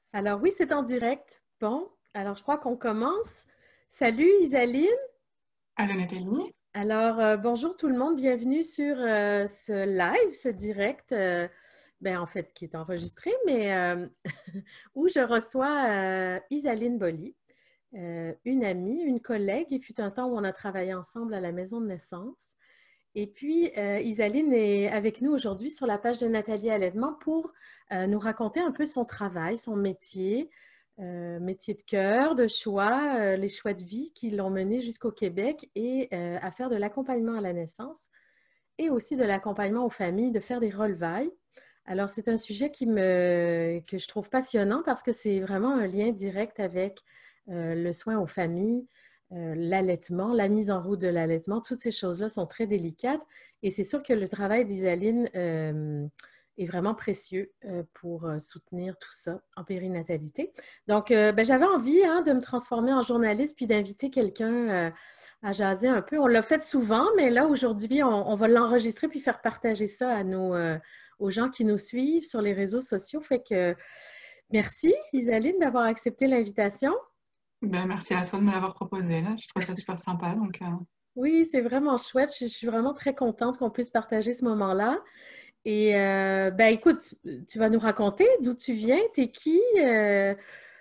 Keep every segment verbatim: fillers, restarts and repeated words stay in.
Alors oui, c'est en direct. Bon, alors je crois qu'on commence. Salut Isaline. Allô Nathalie. Alors euh, bonjour tout le monde, bienvenue sur euh, ce live, ce direct, euh, ben, en fait qui est enregistré, mais euh, où je reçois euh, Isaline Boly, euh, une amie, une collègue. Il fut un temps où on a travaillé ensemble à la maison de naissance. Et puis, euh, Isaline est avec nous aujourd'hui sur la page de Nathalie Allèdement pour euh, nous raconter un peu son travail, son métier, euh, métier de cœur, de choix, euh, les choix de vie qui l'ont mené jusqu'au Québec et euh, à faire de l'accompagnement à la naissance et aussi de l'accompagnement aux familles, de faire des relevailles. Alors, c'est un sujet qui me, que je trouve passionnant parce que c'est vraiment un lien direct avec euh, le soin aux familles, euh, l'allaitement, la mise en route de l'allaitement. Toutes ces choses-là sont très délicates et c'est sûr que le travail d'Isaline euh, est vraiment précieux euh, pour euh, soutenir tout ça en périnatalité. Donc, euh, ben, j'avais envie hein, de me transformer en journaliste puis d'inviter quelqu'un euh, à jaser un peu. On l'a fait souvent, mais là, aujourd'hui, on, on va l'enregistrer puis faire partager ça à nos, euh, aux gens qui nous suivent sur les réseaux sociaux. Fait que merci, Isaline, d'avoir accepté l'invitation. Ben, merci à toi de me l'avoir proposé. Là. Je trouve ça super sympa. Donc, euh, Oui, c'est vraiment chouette. Je, je suis vraiment très contente qu'on puisse partager ce moment-là. Et euh, ben écoute, tu vas nous raconter d'où tu viens, t'es qui? Euh,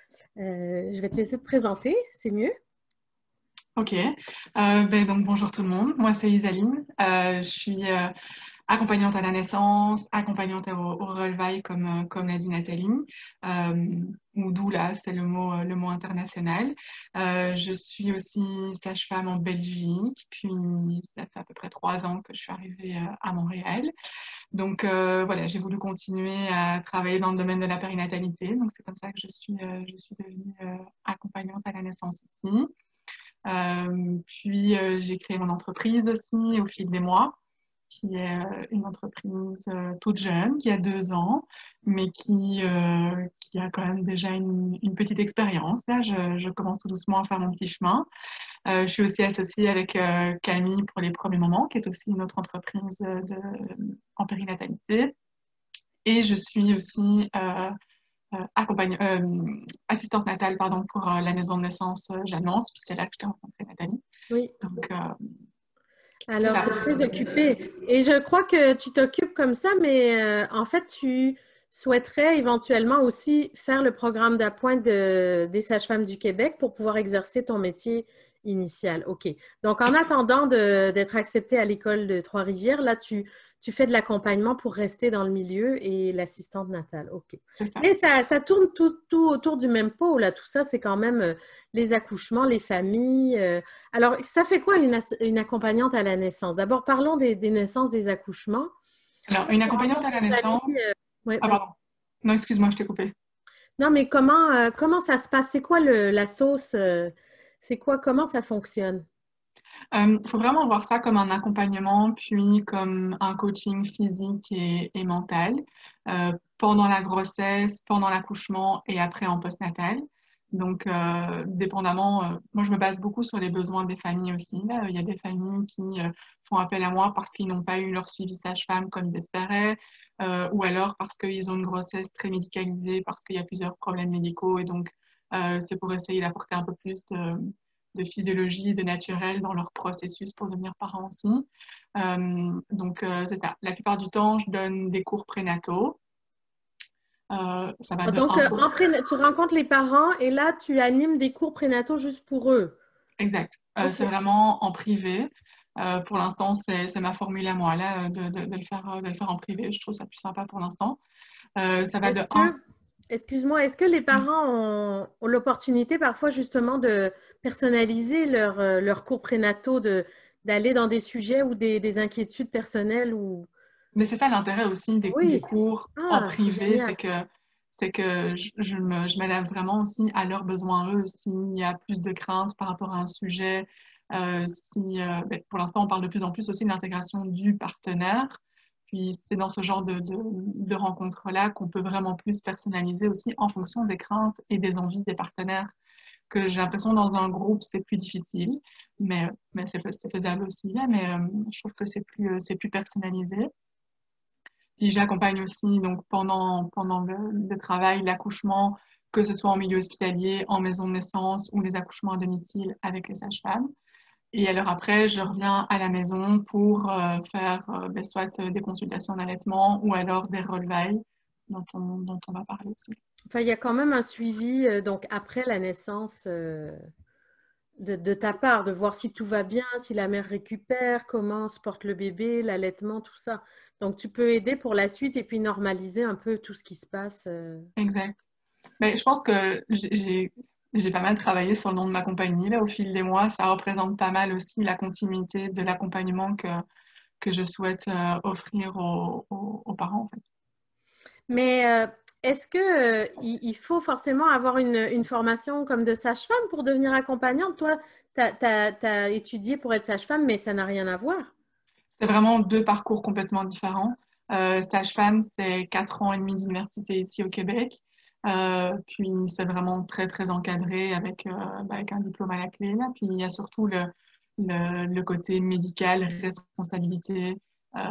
euh, je vais te laisser te présenter, c'est mieux. ok. Euh, ben, donc, bonjour tout le monde. Moi, c'est Isaline. Euh, je suis euh, accompagnante à la naissance, accompagnante au, au relevail, comme, euh, comme l'a dit Nathalie. Euh, ou doula, c'est le mot, euh, le mot international. Euh, je suis aussi sage-femme en Belgique. Puis, ça fait à peu près trois ans que je suis arrivée euh, à Montréal. Donc euh, voilà, j'ai voulu continuer à travailler dans le domaine de la périnatalité. Donc c'est comme ça que je suis, euh, je suis devenue euh, accompagnante à la naissance ici. Euh, puis euh, j'ai créé mon entreprise aussi au fil des mois, qui est euh, une entreprise euh, toute jeune, qui a deux ans, mais qui, euh, qui a quand même déjà une, une petite expérience. Là, je, je commence tout doucement à faire mon petit chemin. Euh, je suis aussi associée avec euh, Camille pour les premiers moments, qui est aussi une autre entreprise de, en périnatalité. Et je suis aussi euh, euh, accompagne, euh, assistante natale pardon, pour euh, la maison de naissance euh, Jeannance, puis c'est là que je t'ai rencontré Nathalie. Oui. Donc, euh, c'est Alors, ça. tu es très occupée. Et je crois que tu t'occupes comme ça, mais euh, en fait, tu souhaiterais éventuellement aussi faire le programme d'appoint de, des sages-femmes du Québec pour pouvoir exercer ton métier initial. OK. Donc, en attendant de- d'être acceptée à l'école de Trois-Rivières, là, tu, tu fais de l'accompagnement pour rester dans le milieu et l'assistante natale. OK. C'est ça. Mais ça, ça tourne tout, tout autour du même pot, là. Tout ça, c'est quand même euh, les accouchements, les familles. euh, alors, ça fait quoi une, as- une accompagnante à la naissance? D'abord, parlons des, des naissances, des accouchements. Alors, une Tu accompagnante rencontres à la les naissance. familles. euh, ouais, Ah, vas-y. pardon. Non, excuse-moi, je t'ai coupé. Non, mais comment, euh, comment ça se passe? C'est quoi le- la sauce? euh, c'est quoi? Comment ça fonctionne? Il faut vraiment voir ça comme un accompagnement, puis comme un coaching physique et, et mental euh, pendant la grossesse, pendant l'accouchement et après en postnatal. Donc, euh, dépendamment, euh, moi je me base beaucoup sur les besoins des familles aussi. Là. Il y a des familles qui euh, font appel à moi parce qu'ils n'ont pas eu leur suivi sage-femme comme ils espéraient, euh, ou alors parce qu'ils ont une grossesse très médicalisée, parce qu'il y a plusieurs problèmes médicaux, et donc euh, c'est pour essayer d'apporter un peu plus de de physiologie, de naturel dans leur processus pour devenir parents aussi. Euh, donc, euh, c'est ça. La plupart du temps, je donne des cours prénataux. Euh, ça va de Donc, un euh, peu. en pré- tu rencontres les parents et là, tu animes des cours prénataux juste pour eux. Exact. Euh, OK. c'est vraiment en privé. Euh, pour l'instant, c'est, c'est ma formule à moi, là, de, de, de le faire, de le faire en privé. Je trouve ça plus sympa pour l'instant. Euh, ça va de Est-ce un. que, excuse-moi, est-ce que les parents ont, ont l'opportunité parfois justement de personnaliser leur, euh, leur cours prénataux, de, d'aller dans des sujets ou des, des inquiétudes personnelles ou... Mais c'est ça l'intérêt aussi des, des Oui. cours en Ah, c'est privé, c'est génial. que, c'est que je, je me, je m'adapte vraiment aussi à leurs besoins eux. S'il y a plus de craintes par rapport à un sujet, euh, si, euh, ben, pour l'instant, on parle de plus en plus aussi de l'intégration du partenaire. Puis c'est dans ce genre de, de, de rencontres-là qu'on peut vraiment plus personnaliser aussi en fonction des craintes et des envies des partenaires. Que j'ai l'impression dans un groupe, c'est plus difficile, mais, mais c'est, fais- c'est faisable aussi, là, mais euh, je trouve que c'est plus, euh, c'est plus personnalisé. Puis j'accompagne aussi donc pendant, pendant le, le travail, l'accouchement, que ce soit en milieu hospitalier, en maison de naissance ou les accouchements à domicile avec les sages-femmes. Et alors après, je reviens à la maison pour euh, faire euh, ben, soit euh, des consultations d'allaitement ou alors des relevailles dont on, dont on va parler aussi. Enfin, il y a quand même un suivi, euh, donc après la naissance, euh, de, de ta part, de voir si tout va bien, si la mère récupère, comment se porte le bébé, l'allaitement, tout ça. Donc, tu peux aider pour la suite et puis normaliser un peu tout ce qui se passe. euh. Exact. Mais je pense que j'ai j'ai pas mal travaillé sur le nom de ma compagnie là, au fil des mois. Ça représente pas mal aussi la continuité de l'accompagnement que, que je souhaite euh, offrir aux, aux, aux parents, en fait. Mais euh, est-ce que, euh, il, il faut forcément avoir une, une formation comme de sage-femme pour devenir accompagnante? Toi, tu as étudié pour être sage-femme, mais ça n'a rien à voir. C'est vraiment deux parcours complètement différents. Euh, sage-femme, c'est quatre ans et demi d'université ici au Québec. Euh, puis c'est vraiment très, très encadré avec, euh, bah, avec un diplôme à la clé, là. Puis il y a surtout le, le, le côté médical, responsabilité euh,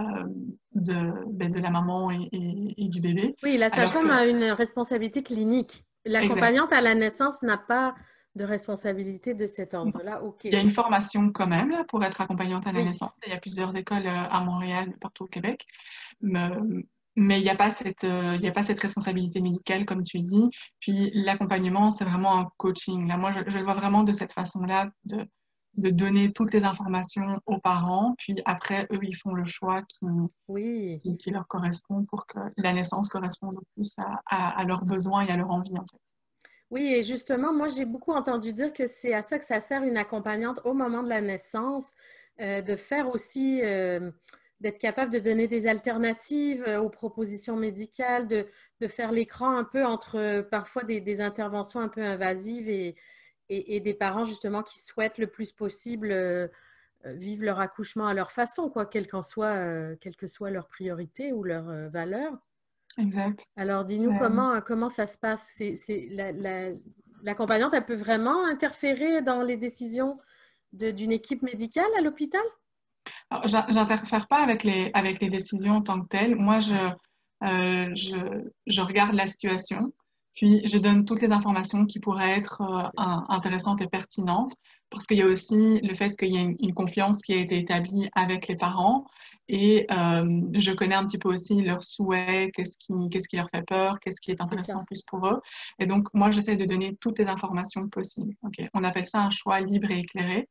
de, ben, de la maman et, et, et du bébé. Oui, la Alors que, sage-femme a une responsabilité clinique. exact. L'accompagnante à la naissance n'a pas de responsabilité de cet ordre-là. OK, Il y a une OK. formation quand même là, pour être accompagnante à la Oui, naissance. Il y a plusieurs écoles euh, à Montréal, partout au Québec. Mais, mais il n'y a pas cette, euh, il y a pas cette responsabilité médicale, comme tu dis. Puis l'accompagnement, c'est vraiment un coaching. Là, moi, je, je le vois vraiment de cette façon-là, de, de donner toutes les informations aux parents. Puis après, eux, ils font le choix qui, oui. qui, qui leur correspond pour que la naissance corresponde le plus à, à, à leurs besoins et à leur envie, en fait. Oui, et justement, moi, j'ai beaucoup entendu dire que c'est à ça que ça sert une accompagnante au moment de la naissance, euh, de faire aussi, euh, d'être capable de donner des alternatives euh, aux propositions médicales, de, de faire l'écran un peu entre euh, parfois des, des interventions un peu invasives et, et, et des parents justement qui souhaitent le plus possible euh, euh, vivre leur accouchement à leur façon, quoi, quelle qu'en soit, euh, quelle que soit leur priorité ou leur euh, valeur. Exact. Alors, dis-nous C'est- comment, comment ça se passe. C'est, c'est, la, la- l'accompagnante, elle peut vraiment interférer dans les décisions de- d'une équipe médicale à l'hôpital? Alors, j'in- j'interfère pas avec les, avec les décisions en tant que telles. Moi, je, euh, je, je regarde la situation, puis je donne toutes les informations qui pourraient être euh, un- intéressantes et pertinentes, parce qu'il y a aussi le fait qu'il y a une, une confiance qui a été établie avec les parents, et euh, je connais un petit peu aussi leurs souhaits, qu'est-ce qui, qu'est-ce qui leur fait peur, qu'est-ce qui est C'est ça. intéressant plus pour eux. Et donc, moi, j'essaie de donner toutes les informations possibles. Ok. On appelle ça un choix libre et éclairé.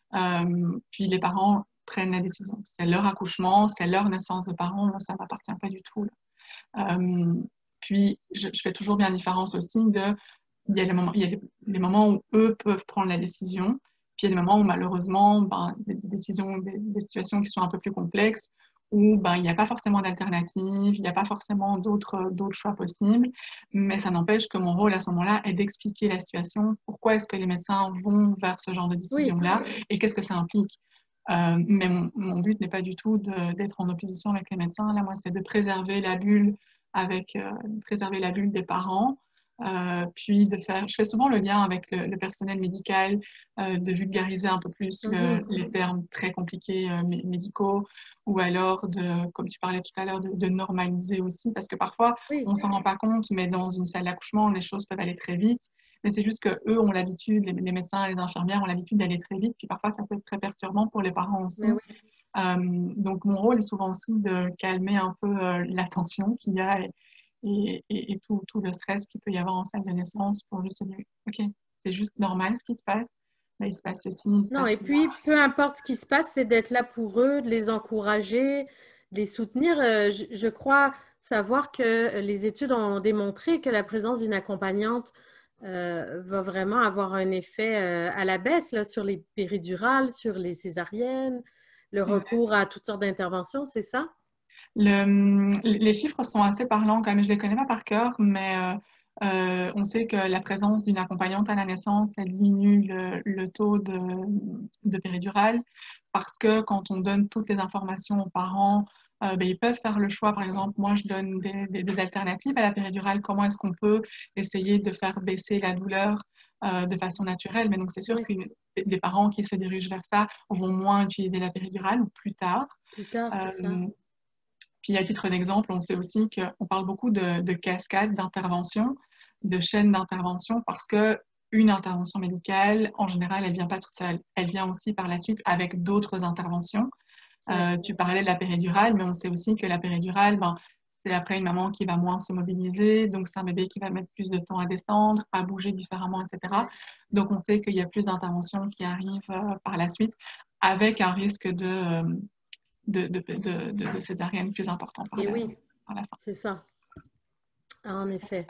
Euh, puis les parents prennent la décision. C'est leur accouchement, c'est leur naissance de parents, moi, ça ne m'appartient pas du tout. Là. Euh, puis je, je fais toujours bien la différence aussi de, il y a les moments, il y a les, les moments où eux peuvent prendre la décision, puis il y a des moments où malheureusement, ben, des, des décisions, des, des situations qui sont un peu plus complexes, où ben, il n'y a pas forcément d'alternative, il n'y a pas forcément d'autres d'autres choix possibles, mais ça n'empêche que mon rôle à ce moment-là est d'expliquer la situation, pourquoi est-ce que les médecins vont vers ce genre de Oui, décision-là et qu'est-ce que ça implique. Euh, mais mon, mon but n'est pas du tout d'être en opposition avec les médecins. Là, moi, c'est de préserver la bulle avec euh, préserver la bulle des parents, euh, puis de faire. Je fais souvent le lien avec le, le personnel médical, euh, de vulgariser un peu plus le, mhm, les termes très compliqués euh, médicaux, ou alors de, comme tu parlais tout à l'heure, de, de normaliser aussi, parce que parfois oui, on s'en rend pas compte, mais dans une salle d'accouchement, les choses peuvent aller très vite. Mais c'est juste que eux ont l'habitude, les, les médecins, les infirmières ont l'habitude d'aller très vite, puis parfois ça peut être très perturbant pour les parents aussi. mais oui. Euh, donc mon rôle est souvent aussi de calmer un peu euh, la tension qu'il y a et, et, et, et tout, tout, le stress qu'il peut y avoir en salle de naissance pour juste dire, ok, c'est juste normal ce qui se passe, là, il se passe ceci, il se Non, passe et cela. puis, peu importe ce qui se passe, c'est d'être là pour eux, de les encourager, de les soutenir. Euh, je, je crois savoir que les études ont démontré que la présence d'une accompagnante euh, va vraiment avoir un effet euh, à la baisse là, sur les péridurales, sur les césariennes, le recours à toutes sortes d'interventions, c'est ça? Le, les chiffres sont assez parlants quand même, je ne les connais pas par cœur, mais euh, euh, on sait que la présence d'une accompagnante à la naissance, elle diminue le, le taux de, de péridurale parce que quand on donne toutes les informations aux parents, euh, ben, ils peuvent faire le choix. Par exemple, moi, je donne des, des, des alternatives à la péridurale. Comment est-ce qu'on peut essayer de faire baisser la douleur euh, de façon naturelle? Mais donc, c'est sûr Oui, que des parents qui se dirigent vers ça vont moins utiliser la péridurale ou plus tard. plus tard, c'est ça. Euh, puis à titre d'exemple, on sait aussi qu'on parle beaucoup de, de cascades d'intervention. de chaîne d'intervention parce que une intervention médicale, en général, elle vient pas toute seule. Elle vient aussi par la suite avec d'autres interventions. Euh, tu parlais de la péridurale, mais on sait aussi que la péridurale, ben, c'est après une maman qui va moins se mobiliser, donc c'est un bébé qui va mettre plus de temps à descendre, à bouger différemment, et cetera. Donc on sait qu'il y a plus d'interventions qui arrivent euh, par la suite, avec un risque de, euh, de, de, de, de, de césarienne plus important par Et la, oui, par la fin. c'est ça. Ah, en effet.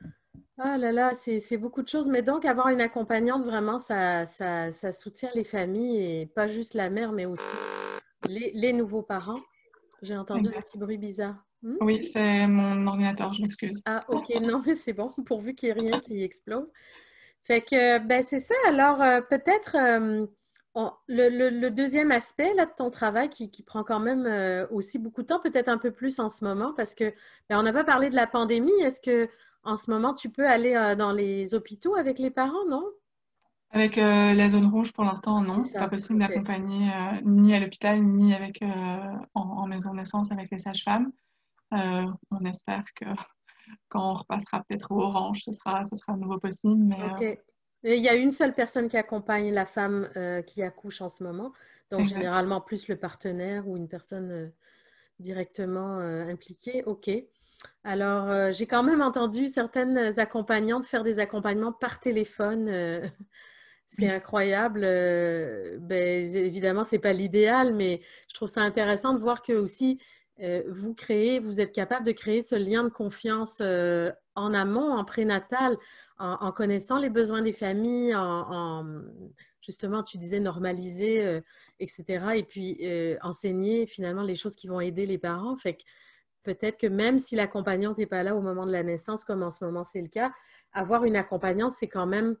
Ah là là, c'est c'est beaucoup de choses. Mais donc, avoir une accompagnante, vraiment, ça, ça, ça soutient les familles et pas juste la mère, mais aussi les, les nouveaux parents. J'ai entendu un Exact. petit bruit bizarre. Hmm? Oui, c'est mon ordinateur, je m'excuse. Ah, ok, non, mais c'est bon, pourvu qu'il n'y ait rien qui explose. Fait que, ben, c'est ça. Alors, euh, peut-être euh, on- le, le- le deuxième aspect là, de ton travail qui, qui prend quand même euh, aussi beaucoup de temps, peut-être un peu plus en ce moment, parce que ben, on n'a pas parlé de la pandémie. Est-ce que en ce moment, tu peux aller euh, dans les hôpitaux avec les parents, non? Avec euh, la zone rouge, pour l'instant, C'est non, c'est pas ça. possible OK. d'accompagner euh, ni à l'hôpital, ni avec, euh, en, en maison de naissance avec les sages-femmes. Euh, on espère que quand on repassera peut-être au orange, ce sera, ce sera à nouveau possible, mais OK. euh, Et il y a une seule personne qui accompagne la femme euh, qui accouche en ce moment. Donc, exact. généralement, plus le partenaire ou une personne euh, directement euh, impliquée. OK. Alors, euh, j'ai quand même entendu certaines accompagnantes faire des accompagnements par téléphone. euh, c'est Oui, incroyable. euh, ben, évidemment, c'est pas l'idéal, mais je trouve ça intéressant de voir que aussi euh, vous créez, vous êtes capable de créer ce lien de confiance euh, en amont, en prénatal, en, en connaissant les besoins des familles, en, en- justement, tu disais normaliser, euh, et cetera. Et puis euh, enseigner finalement les choses qui vont aider les parents. Fait que peut-être que même si l'accompagnante n'est pas là au moment de la naissance, comme en ce moment c'est le cas, avoir une accompagnante, c'est quand même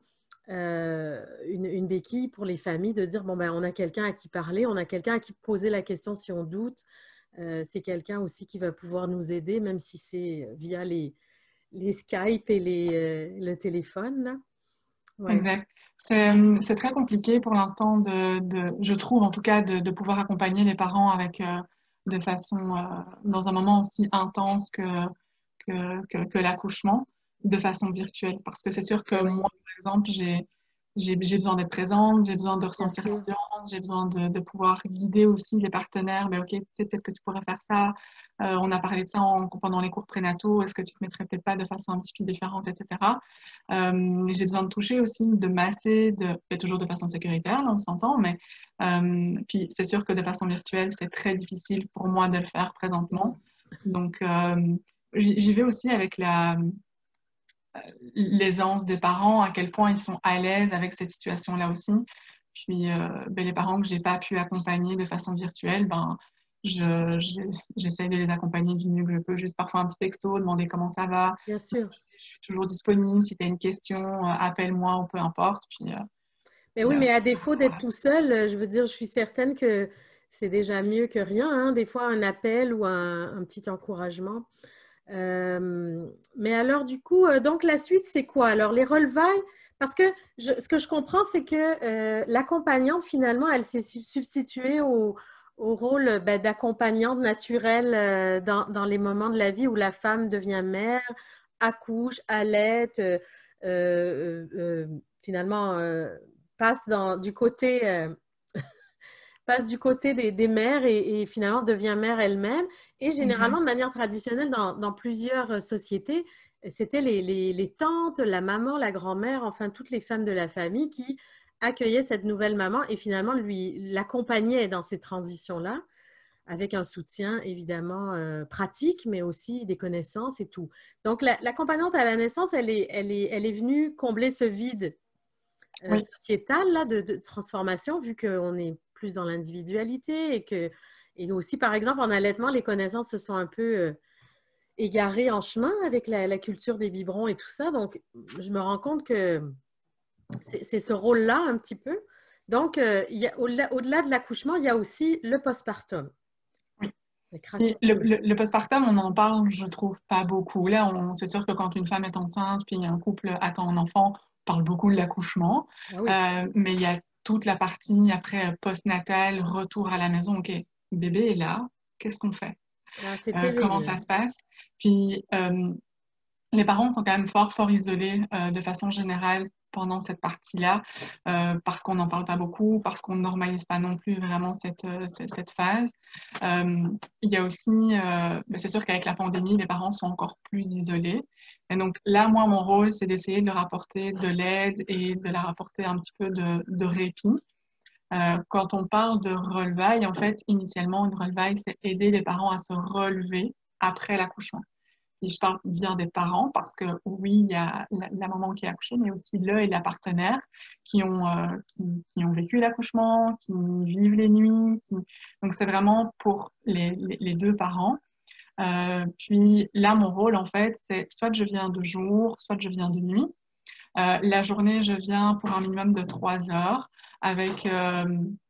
euh, une, une béquille pour les familles de dire, bon, ben, on a quelqu'un à qui parler, on a quelqu'un à qui poser la question si on doute. Euh, c'est quelqu'un aussi qui va pouvoir nous aider, même si c'est via les, les Skype et les, euh, le téléphone, là. Ouais, exact. C'est, c'est très compliqué pour l'instant de, de, je trouve en tout cas, de, de pouvoir accompagner les parents avec, euh, de façon, euh, dans un moment aussi intense que, que, que, que l'accouchement, de façon virtuelle. Parce que c'est sûr que eh oui, moi, par exemple, j'ai, j'ai, j'ai besoin d'être présente, j'ai besoin de bien ressentir sûr. l'ambiance, j'ai besoin de, de pouvoir guider aussi les partenaires. Ben, ok, peut-être que tu pourrais faire ça. Euh, on a parlé de ça en- pendant les cours prénataux. Est-ce que tu te mettrais peut-être pas de façon un petit peu différente, et cetera. Euh, j'ai besoin de toucher aussi, de masser, de, et toujours de façon sécuritaire, là, on s'entend, mais euh, puis c'est sûr que de façon virtuelle, c'est très difficile pour moi de le faire présentement. Donc, euh, j'y j'y vais aussi avec la, l'aisance des parents, à quel point ils sont à l'aise avec cette situation-là aussi. Puis, euh, ben, les parents que j'ai pas pu accompagner de façon virtuelle, ben, je, je- j'essaie de les accompagner du mieux que je peux. Juste parfois un petit texto, demander comment ça va. Bien sûr. Je suis toujours disponible. Si tu as une question, euh, appelle-moi ou peu importe. Puis, euh, Mais puis, oui, euh, mais à défaut d'être voilà. tout seul, euh, je veux dire, je suis certaine que c'est déjà mieux que rien, hein. Des fois, un appel ou un, un petit encouragement. Euh, mais alors, du coup, euh, donc la suite, c'est quoi? Alors, les relevailles, parce que je- ce que je comprends, c'est que euh, l'accompagnante, finalement, elle s'est su- substituée au, au rôle euh, ben, d'accompagnante naturelle euh, dans, dans les moments de la vie où la femme devient mère, accouche, allaite, euh, euh, euh, finalement, euh, passe dans, du côté euh, passe du côté des, des mères et, et finalement devient mère elle-même. Et généralement, de Exact. manière traditionnelle, dans, dans plusieurs euh, sociétés, c'était les, les- les tantes, la maman, la grand-mère, enfin toutes les femmes de la famille qui accueillaient cette nouvelle maman et finalement lui l'accompagnaient dans ces transitions-là, avec un soutien évidemment euh, pratique, mais aussi des connaissances et tout. Donc la- l'accompagnante à la naissance, elle est, elle est, elle est venue combler ce vide euh, Oui, sociétale là, de, de transformation, vu qu'on est plus dans l'individualité et que et aussi, par exemple, en allaitement, les connaissances se sont un peu euh, égarées en chemin avec la, la culture des biberons et tout ça. Donc, je me rends compte que c'est c'est ce rôle-là un petit peu. Donc, euh, il y a, au-delà, au-delà de l'accouchement, il y a aussi le postpartum. oui. Donc, Puis le, raconte-nous. le, le postpartum, on en parle, je trouve, pas beaucoup. Là, on, c'est sûr que quand une femme est enceinte, puis un couple attend un enfant, on parle beaucoup de l'accouchement. Ah oui, Euh, mais il y a toute la partie après postnatal, retour à la maison. OK, bébé est là, qu'est-ce qu'on fait? ah, c'est Euh, comment ça terrible. se passe? Puis, euh, les parents sont quand même fort, fort isolés euh, de façon générale pendant cette partie-là, euh, parce qu'on n'en parle pas beaucoup, parce qu'on ne normalise pas non plus vraiment cette, euh, cette, cette phase. Euh, il y a aussi, euh, ben, c'est sûr qu'avec la pandémie, les parents sont encore plus isolés. Et donc là, moi, mon rôle, c'est d'essayer de leur apporter de l'aide et de leur apporter un petit peu de, de répit. Euh, quand on parle de relevailles, en fait, initialement, une relevaille, c'est aider les parents à se relever après l'accouchement. Et je parle bien des parents parce que oui, il y a la, la maman qui a accouché, mais aussi le et la partenaire qui ont, euh, qui, qui ont vécu l'accouchement, qui vivent les nuits. Qui... Donc, c'est vraiment pour les, les, les deux parents. Euh, puis là, mon rôle, en fait, c'est soit je viens de jour, soit je viens de nuit. Euh, la journée, je viens pour un minimum de trois heures avec euh,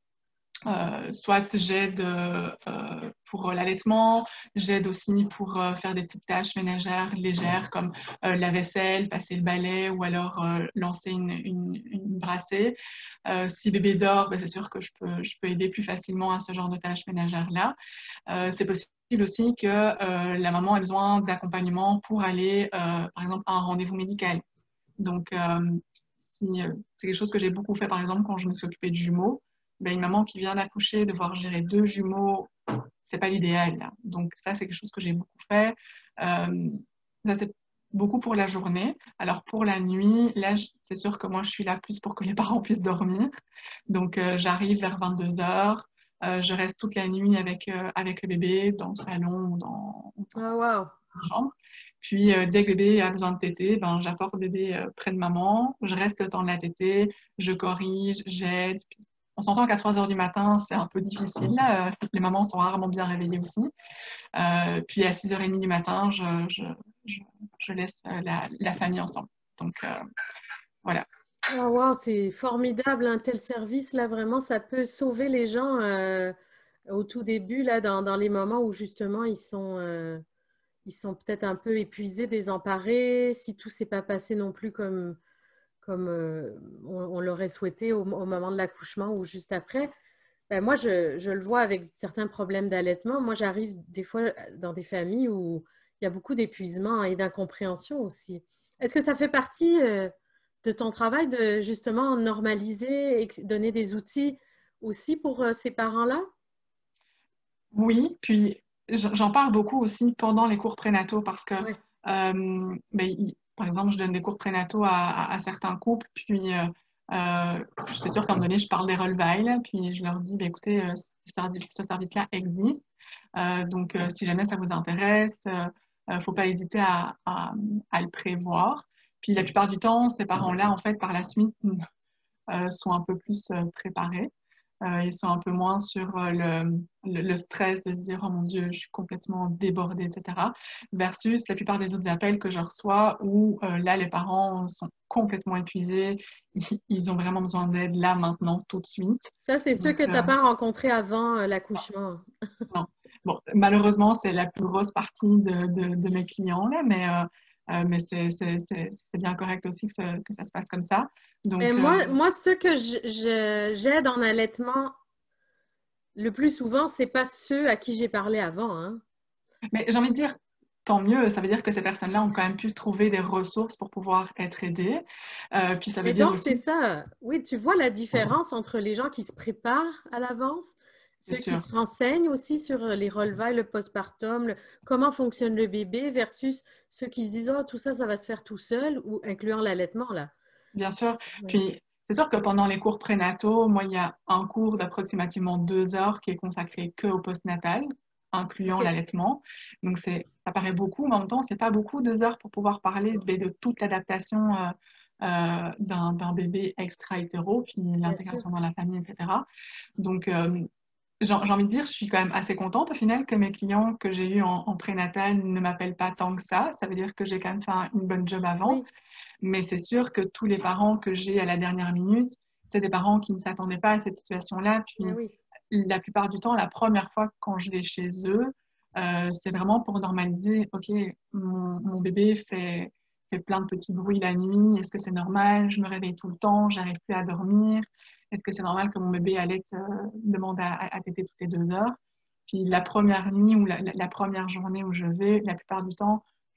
euh, soit j'aide euh, pour l'allaitement, j'aide aussi pour euh, faire des petites tâches ménagères légères comme euh, la vaisselle, passer le balai ou alors euh, lancer une, une, une brassée. Euh, si bébé dort, ben, c'est sûr que je peux, je peux aider plus facilement à ce genre de tâches ménagères-là. Euh, c'est possible aussi que euh, la maman ait besoin d'accompagnement pour aller, euh, par exemple, à un rendez-vous médical. Donc, euh, si, euh, c'est quelque chose que j'ai beaucoup fait, par exemple, quand je me suis occupée de jumeaux. Ben, une maman qui vient d'accoucher, devoir gérer deux jumeaux, c'est pas l'idéal, là. Donc, ça, c'est quelque chose que j'ai beaucoup fait. Euh, ça, c'est beaucoup pour la journée. Alors, pour la nuit, là, je- c'est sûr que moi, je suis là plus pour que les parents puissent dormir. Donc, euh, j'arrive vers vingt-deux heures. Euh, je reste toute la nuit avec, euh, avec le bébé dans le salon ou dans, Ah, wow. chambre. Puis, euh, dès que bébé a besoin de téter, ben, j'apporte bébé euh, près de maman, je reste le temps de la téter, je corrige, j'aide. Puis, on s'entend qu'à trois heures du matin, c'est un peu difficile. Là. Euh, les mamans sont rarement bien réveillées aussi. Euh, puis, à six heures trente du matin, je, je, je, je laisse euh, la, la, famille ensemble. Donc, euh, voilà. Ah, wow, c'est formidable, un tel service, là, vraiment, ça peut sauver les gens euh, au tout début, là, dans, dans les moments où justement ils sont, euh, ils sont peut-être un peu épuisés, désemparés, si tout s'est pas passé non plus comme, comme euh, on, on l'aurait souhaité au, au moment de l'accouchement ou juste après. Ben, moi, je, je le vois avec certains problèmes d'allaitement. Moi, j'arrive des fois dans des familles où il y a beaucoup d'épuisement et d'incompréhension aussi. Est-ce que ça fait partie euh, de ton travail de justement normaliser et donner des outils aussi pour euh, ces parents-là? Oui, puis j'en parle beaucoup aussi pendant les cours prénataux parce que, Oui, euh, ben, il- par exemple, je donne des cours prénataux à, à- à certains couples, puis euh, euh, c'est sûr qu'à un moment donné, je parle des relevailles, là, puis je leur dis, ben, écoutez, euh, ce service, ce service-là existe, Euh, donc euh, si jamais ça vous intéresse, il ne faut pas hésiter à, à- à le prévoir. Puis la plupart du temps, ces parents-là, en fait, par la suite, euh, sont un peu plus euh, préparés. Euh, ils sont un peu moins sur euh, le, le, le stress de se dire, oh mon Dieu, je suis complètement débordée, et cetera. Versus la plupart des autres appels que je reçois où euh, là, les parents sont complètement épuisés, ils, ils ont vraiment besoin d'aide là, maintenant, tout de suite. ça, c'est ceux Donc, que tu n'as euh, pas rencontrés avant euh, l'accouchement. non. Bon, malheureusement, c'est la plus grosse partie de, de, de mes clients, là, mais, euh, euh, mais c'est c'est- c'est- c'est bien correct aussi que, ça- que ça se passe comme ça. Mais Donc, euh, moi, moi, ceux que je- je- j'aide en allaitement le plus souvent, c'est pas ceux à qui j'ai parlé avant, hein. mais j'ai envie de dire, tant mieux, ça veut dire que ces personnes-là ont quand même pu trouver des ressources pour pouvoir être aidées. Euh, puis ça veut Mais dire donc, c'est aussi, ça. Oui, tu vois la différence entre les gens qui se préparent à l'avance, c'est ceux qui sûr, se renseignent aussi sur les relevailles, le postpartum, le- comment fonctionne le bébé, versus ceux qui se disent, oh, tout ça, ça va se faire tout seul, ou incluant l'allaitement, là. bien sûr. Ouais. Puis c'est sûr que pendant les cours prénataux, moi, il y a un cours d'approximativement deux heures qui est consacré que au postnatal, incluant OK. l'allaitement. Donc c'est, ça paraît beaucoup, mais en même temps, c'est pas beaucoup deux heures pour pouvoir parler de, de toute l'adaptation euh, euh, d'un d'un bébé extra-hétéro, puis Bien sûr. l'intégration dans la famille, et cetera. Donc, euh, j'ai j'ai envie de dire, je suis quand même assez contente au final que mes clients que j'ai eus en, en prénatal ne m'appellent pas tant que ça. Ça veut dire que j'ai quand même fait un- une bonne job avant. Oui. Mais c'est sûr que tous les parents que j'ai à la dernière minute, c'est des parents qui ne s'attendaient pas à cette situation-là. Puis Ben oui. la plupart du temps, la première fois quand je vais chez eux, euh, c'est vraiment pour normaliser, OK, mon, mon bébé fait, fait plein de petits bruits la nuit, est-ce que c'est normal? Je me réveille tout le temps, j'arrive plus à dormir. Est-ce que c'est normal que mon bébé allait euh, demande à, à, à téter toutes les deux heures? Puis la première nuit ou la, la, la première journée où je vais, la plupart du temps,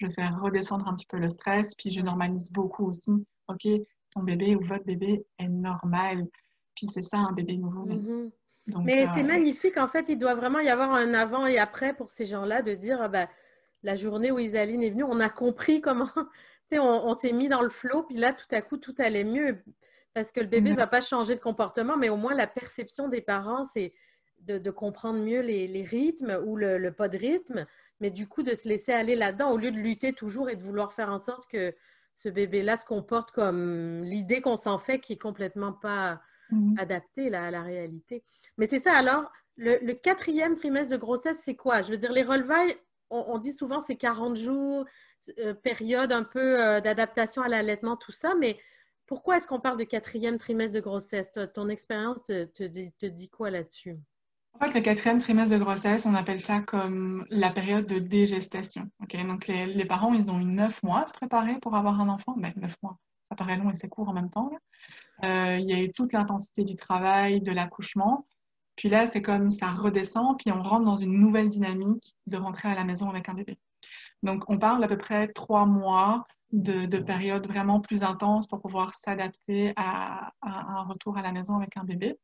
je fais redescendre un petit peu le stress, puis je normalise beaucoup aussi. OK, ton bébé ou votre bébé est normal. Puis c'est ça, un bébé nouveau-né. Mhm. Donc, Mais euh, c'est magnifique, en fait, il doit vraiment y avoir un avant et après pour ces gens-là de dire, ah ben, la journée où Isaline est venue, on a compris comment, tu sais, on, on s'est mis dans le flot, puis là, tout à coup, tout allait mieux. Parce que le bébé ne va pas changer de comportement, mais au moins la perception des parents, c'est de, de comprendre mieux les, les rythmes ou le, le pas de rythme, mais du coup, de se laisser aller là-dedans au lieu de lutter toujours et de vouloir faire en sorte que ce bébé-là se comporte comme l'idée qu'on s'en fait qui est complètement pas mhm. adaptée là, à la réalité. Mais c'est ça, alors, le, le quatrième trimestre de grossesse, c'est quoi? Je veux dire, les relevailles, on, on dit souvent c'est quarante jours, euh, période un peu euh, d'adaptation à l'allaitement, tout ça, mais pourquoi est-ce qu'on parle de quatrième trimestre de grossesse? Toi, ton expérience te, te, dit, te dit quoi là-dessus? En fait, le quatrième trimestre de grossesse, on appelle ça comme la période de dégestation. Ok, donc, les, les parents, ils ont eu neuf mois à se préparer pour avoir un enfant. Ben, neuf mois, ça paraît long et c'est court en même temps, là. Euh, il y a eu toute l'intensité du travail, de l'accouchement. Puis là, c'est comme ça redescend, puis on rentre dans une nouvelle dynamique de rentrer à la maison avec un bébé. Donc, on parle d'à peu près trois mois de, de période vraiment plus intense pour pouvoir s'adapter à, à un retour à la maison avec un bébé.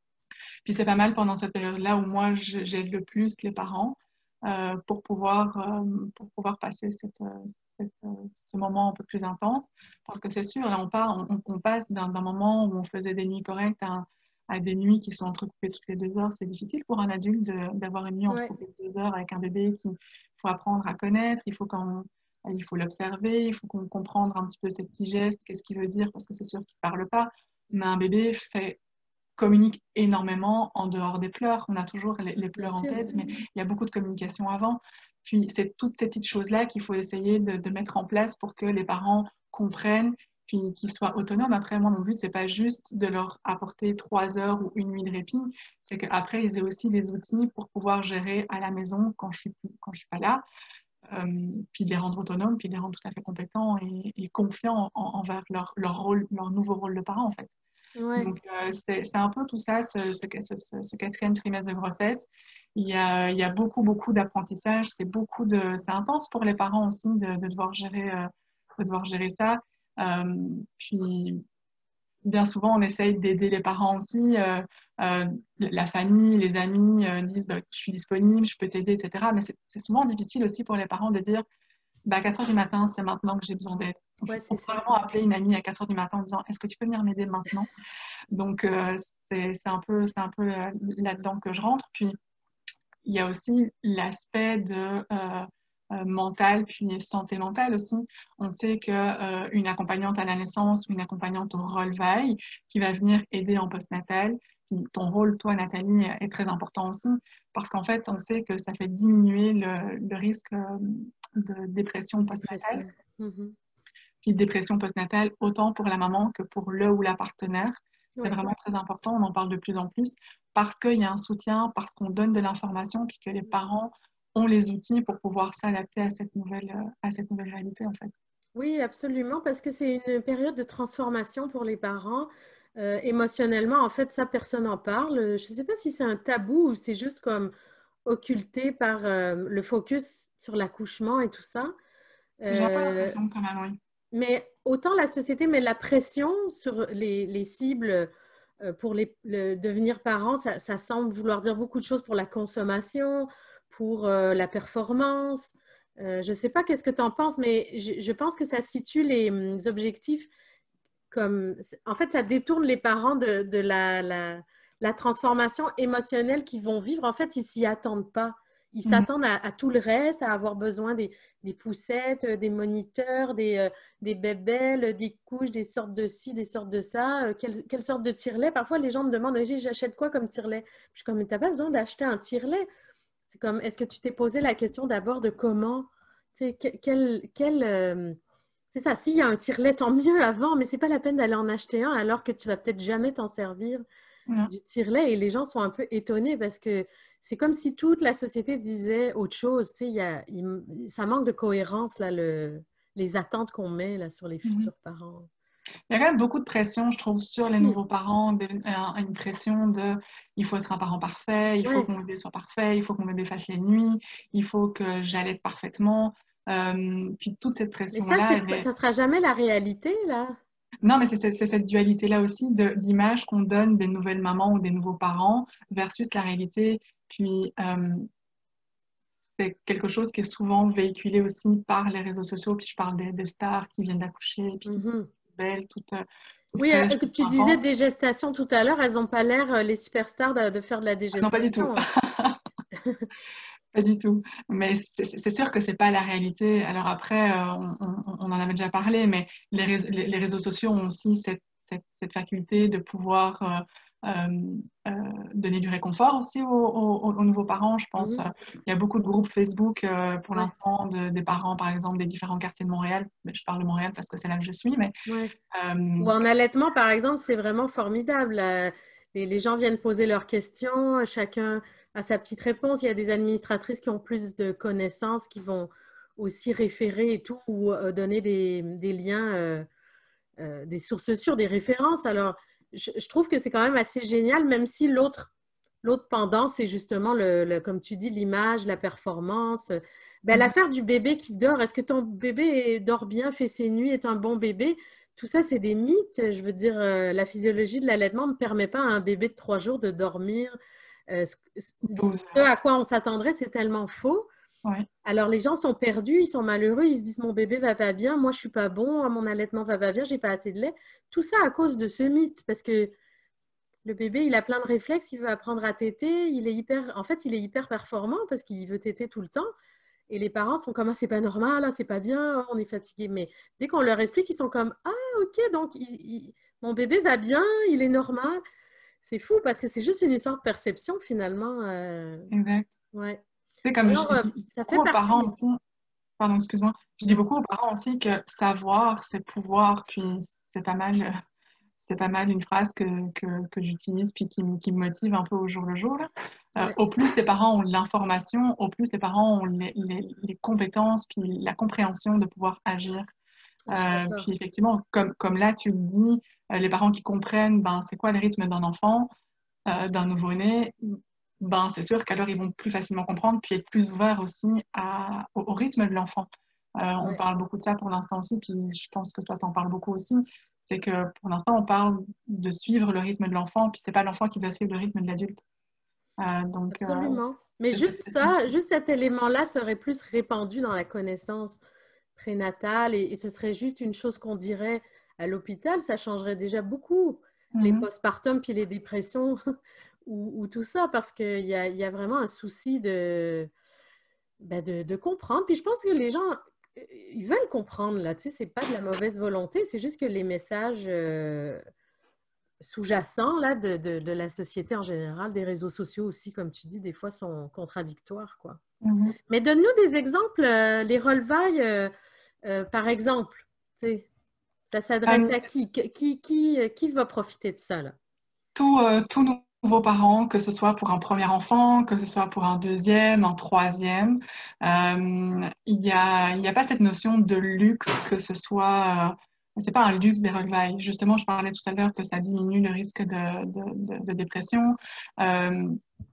Puis c'est pas mal pendant cette période-là où moi, je- j'aide le plus les parents euh, pour pouvoir, euh, pour pouvoir passer cette, euh, cette, euh, ce moment un peu plus intense. Parce que c'est sûr, là, on, part, on, on passe d'un d'un moment où on faisait des nuits correctes à, à des nuits qui sont entrecoupées toutes les deux heures. C'est difficile pour un adulte de- d'avoir une nuit Ouais, entrecoupée de deux heures avec un bébé qu'il faut apprendre à connaître, il faut qu'on il faut l'observer, il faut qu'on comprenne un petit peu ses petits gestes, qu'est-ce qu'il veut dire, parce que c'est sûr qu'il ne parle pas. Mais un bébé fait communique énormément en dehors des pleurs. On a toujours les, les bien pleurs en sûr. tête, mais il y a beaucoup de communication avant. Puis c'est toutes ces petites choses-là qu'il faut essayer de, de, mettre en place pour que les parents comprennent, puis qu'ils soient autonomes. Après, moi, mon but, c'est pas juste de leur apporter trois heures ou une nuit de répit, c'est qu'après, ils aient aussi des outils pour pouvoir gérer à la maison quand je suis, quand je suis pas là, euh, puis de les rendre autonomes, puis de les rendre tout à fait compétents et, et confiants en, envers leur, leur rôle, leur nouveau rôle de parent, en fait. Ouais. Donc, euh, c'est, c'est un peu tout ça, ce, ce, ce, ce quatrième trimestre de grossesse. Il y a, il y a beaucoup, beaucoup d'apprentissage. C'est beaucoup de, c'est intense pour les parents aussi de, de devoir gérer, euh, de devoir gérer ça. Euh, puis, bien souvent, on essaye d'aider les parents aussi. Euh, euh, la famille, les amis euh, disent bah, je suis disponible, je peux t'aider, et cetera. Mais c'est, c'est souvent difficile aussi pour les parents de dire bah, à quatre heures du matin, c'est maintenant que j'ai besoin d'aide. Ouais, On c'est peut ça. vraiment appeler une amie à quatre heures du matin en disant est-ce que tu peux venir m'aider maintenant? Donc, euh, c'est c'est un peu, c'est un peu euh, là-dedans que je rentre. Puis, il y a aussi l'aspect de euh, euh, mental, puis santé mentale aussi. On sait qu'une euh, accompagnante à la naissance ou une accompagnante au relevail qui va venir aider en postnatal, puis ton rôle, toi, Nathalie, est très important aussi, parce qu'en fait, on sait que ça fait diminuer le, le risque euh, de dépression postnatale. Dépression. Mhm. Puis dépression postnatale, autant pour la maman que pour le ou la partenaire. C'est Ouais. vraiment très important, on en parle de plus en plus, parce qu'il y a un soutien, parce qu'on donne de l'information, puis que les parents ont les outils pour pouvoir s'adapter à cette nouvelle, euh, à cette nouvelle réalité, en fait. Oui, absolument, parce que c'est une période de transformation pour les parents. Euh, émotionnellement, en fait, ça, personne n'en parle. Je ne sais pas si c'est un tabou ou c'est juste comme occulté par euh, le focus sur l'accouchement et tout ça. J'ai un peu Euh, l'impression quand même, oui. mais autant la société met la pression sur les, les cibles euh, pour les, le, devenir parents, ça, ça semble vouloir dire beaucoup de choses pour la consommation, pour euh, la performance. Euh, je ne sais pas qu'est-ce que tu en penses, mais je, je pense que ça situe les, hum, objectifs comme... En fait, ça détourne les parents de, de la, la, la transformation émotionnelle qu'ils vont vivre. En fait, ils s'y attendent pas. Ils Mhm. s'attendent à, à tout le reste, à avoir besoin des, des poussettes, euh, des moniteurs, des, euh, des bébelles, des couches, des sortes de ci, des sortes de ça. Euh, quelle, quelle sorte de tire-lait? Parfois, les gens me demandent, «Oui, j'achète quoi comme tire-lait?» Je suis comme, mais t'as pas besoin d'acheter un tire-lait. C'est comme, est-ce que tu t'es posé la question d'abord de comment, tu sais, que- quel, quel, euh, c'est ça, s'il y a un tire-lait, tant mieux avant, mais c'est pas la peine d'aller en acheter un alors que tu vas peut-être jamais t'en servir Ouais. du tire-lait. Et les gens sont un peu étonnés parce que c'est comme si toute la société disait autre chose. Tu sais, il y a, il- ça manque de cohérence, là, le, les attentes qu'on met là, sur les Mhm. futurs parents. Il y a quand même beaucoup de pression, je trouve, sur les Oui, nouveaux parents, des- un- une pression de il faut être un parent parfait, il faut ouais, que mon bébé soit parfait, il faut que mon bébé fasse les nuits, il faut que j'allaite parfaitement. Euh, puis toute cette Mais ça, pression-là, c'est, elle pas- est... ça sera jamais la réalité, là. Non, mais c'est c'est- c'est cette dualité-là aussi de l'image qu'on donne des nouvelles mamans ou des nouveaux parents versus la réalité. Puis euh, c'est quelque chose qui est souvent véhiculé aussi par les réseaux sociaux. Puis je parle des, des stars qui viennent d'accoucher, puis qui sont Mhm. belles, toutes, euh, toutes Oui, fraîches, euh, toutes tu disais pimpantes. des gestations tout à l'heure, elles n'ont pas l'air, euh, les superstars, de, de faire de la Ah non, pas du tout. dégestation, hein. Pas du tout. Mais c'est c'est sûr que c'est pas la réalité. Alors après, euh, on, on- on en avait déjà parlé, mais les, rés- les- les réseaux sociaux ont aussi cette, cette- cette faculté de pouvoir euh, euh, euh, donner du réconfort aussi aux, aux- aux nouveaux parents. Je pense, euh, Mhm. il y a beaucoup de groupes Facebook euh, pour Ouais, l'instant de- des parents, par exemple, des différents quartiers de Montréal. Mais je parle de Montréal parce que c'est là que je suis, mais ouais. euh, Ou en allaitement, par exemple, c'est vraiment formidable. Euh, Les, les gens viennent poser leurs questions, chacun a sa petite réponse. Il y a des administratrices qui ont plus de connaissances, qui vont aussi référer et tout, ou euh, donner des, des liens, euh, euh, des sources sûres, des références. Alors, je, je trouve que c'est quand même assez génial, même si l'autre l'autre pendant, c'est justement, le, le- comme tu dis, l'image, la performance. Ben, mhm, l'affaire du bébé qui dort, est-ce que ton bébé dort bien, fait ses nuits, est un bon bébé? Tout ça, c'est des mythes. Je veux dire, euh, la physiologie de l'allaitement ne permet pas à un bébé de trois jours de dormir. Euh, ce, douze ce heures. à quoi on s'attendrait, c'est tellement faux. Ouais. Alors, les gens sont perdus, ils sont malheureux, ils se disent, mon bébé va pas bien, moi, je suis pas bon, mon allaitement va pas bien, j'ai pas assez de lait. Tout ça à cause de ce mythe, parce que le bébé, il a plein de réflexes, il veut apprendre à téter, il est hyper, en fait, il est hyper performant parce qu'il veut téter tout le temps. Et les parents sont comme, ah, c'est pas normal, ah, c'est pas bien, on est fatigué. Mais dès qu'on leur explique, ils sont comme, ah, ok, donc il- il- mon bébé va bien, il est normal. C'est fou parce que c'est juste une histoire de perception finalement. euh, Exact. Ouais. C'est Mais comme je, alors, je euh, dis ça fait beaucoup aux parents partie. aussi. Pardon, excuse-moi. Je dis Non. beaucoup aux parents aussi que savoir, c'est pouvoir. Puis c'est pas mal, euh, c'est pas mal une phrase que, que, que j'utilise puis qui, me- qui me motive un peu au jour le jour, là. Euh, Ouais, au plus les parents ont l'information, au plus les parents ont les, les, les compétences puis la compréhension de pouvoir agir. je suis Euh, d'accord. puis effectivement, comme, comme là tu le dis, euh, les parents qui comprennent, ben, c'est quoi le rythme d'un enfant, euh, d'un nouveau-né, ben, c'est sûr qu'alors ils vont plus facilement comprendre, puis être plus ouverts aussi à, au, au rythme de l'enfant. Euh, on Ouais. parle beaucoup de ça pour l'instant aussi, puis je pense que toi t'en parles beaucoup aussi. C'est que pour l'instant on parle de suivre le rythme de l'enfant, puis c'est pas l'enfant qui doit suivre le rythme de l'adulte. Euh, donc euh, Absolument. Mais c'est c'est- juste c'est une ça, chose. juste cet élément-là serait plus répandu dans la connaissance prénatale et, et ce serait juste une chose qu'on dirait à l'hôpital, ça changerait déjà beaucoup les Mhm, postpartum puis les dépressions ou, ou tout ça parce qu'il y a, il y a vraiment un souci de, ben de, de comprendre. Puis je pense que les gens, euh, ils veulent comprendre là, tu sais, c'est pas de la mauvaise volonté, c'est juste que les messages euh, sous-jacents là, de, de, de la société en général, des réseaux sociaux aussi, comme tu dis, des fois sont contradictoires, quoi. mhm. Mais donne-nous des exemples, euh, les relevailles, euh, euh, par exemple. Tu sais, ça s'adresse Euh, à qui? Que- Qui, qui, euh, qui va profiter de ça, là? tout, euh, tout nouveau parent, que ce soit pour un premier enfant, que ce soit pour un deuxième, un troisième, euh, il n'y a, il y a pas cette notion de luxe, que ce soit, euh, c'est pas un luxe des relevailles. Justement, je parlais tout à l'heure que ça diminue le risque de, de, de- de dépression. Euh,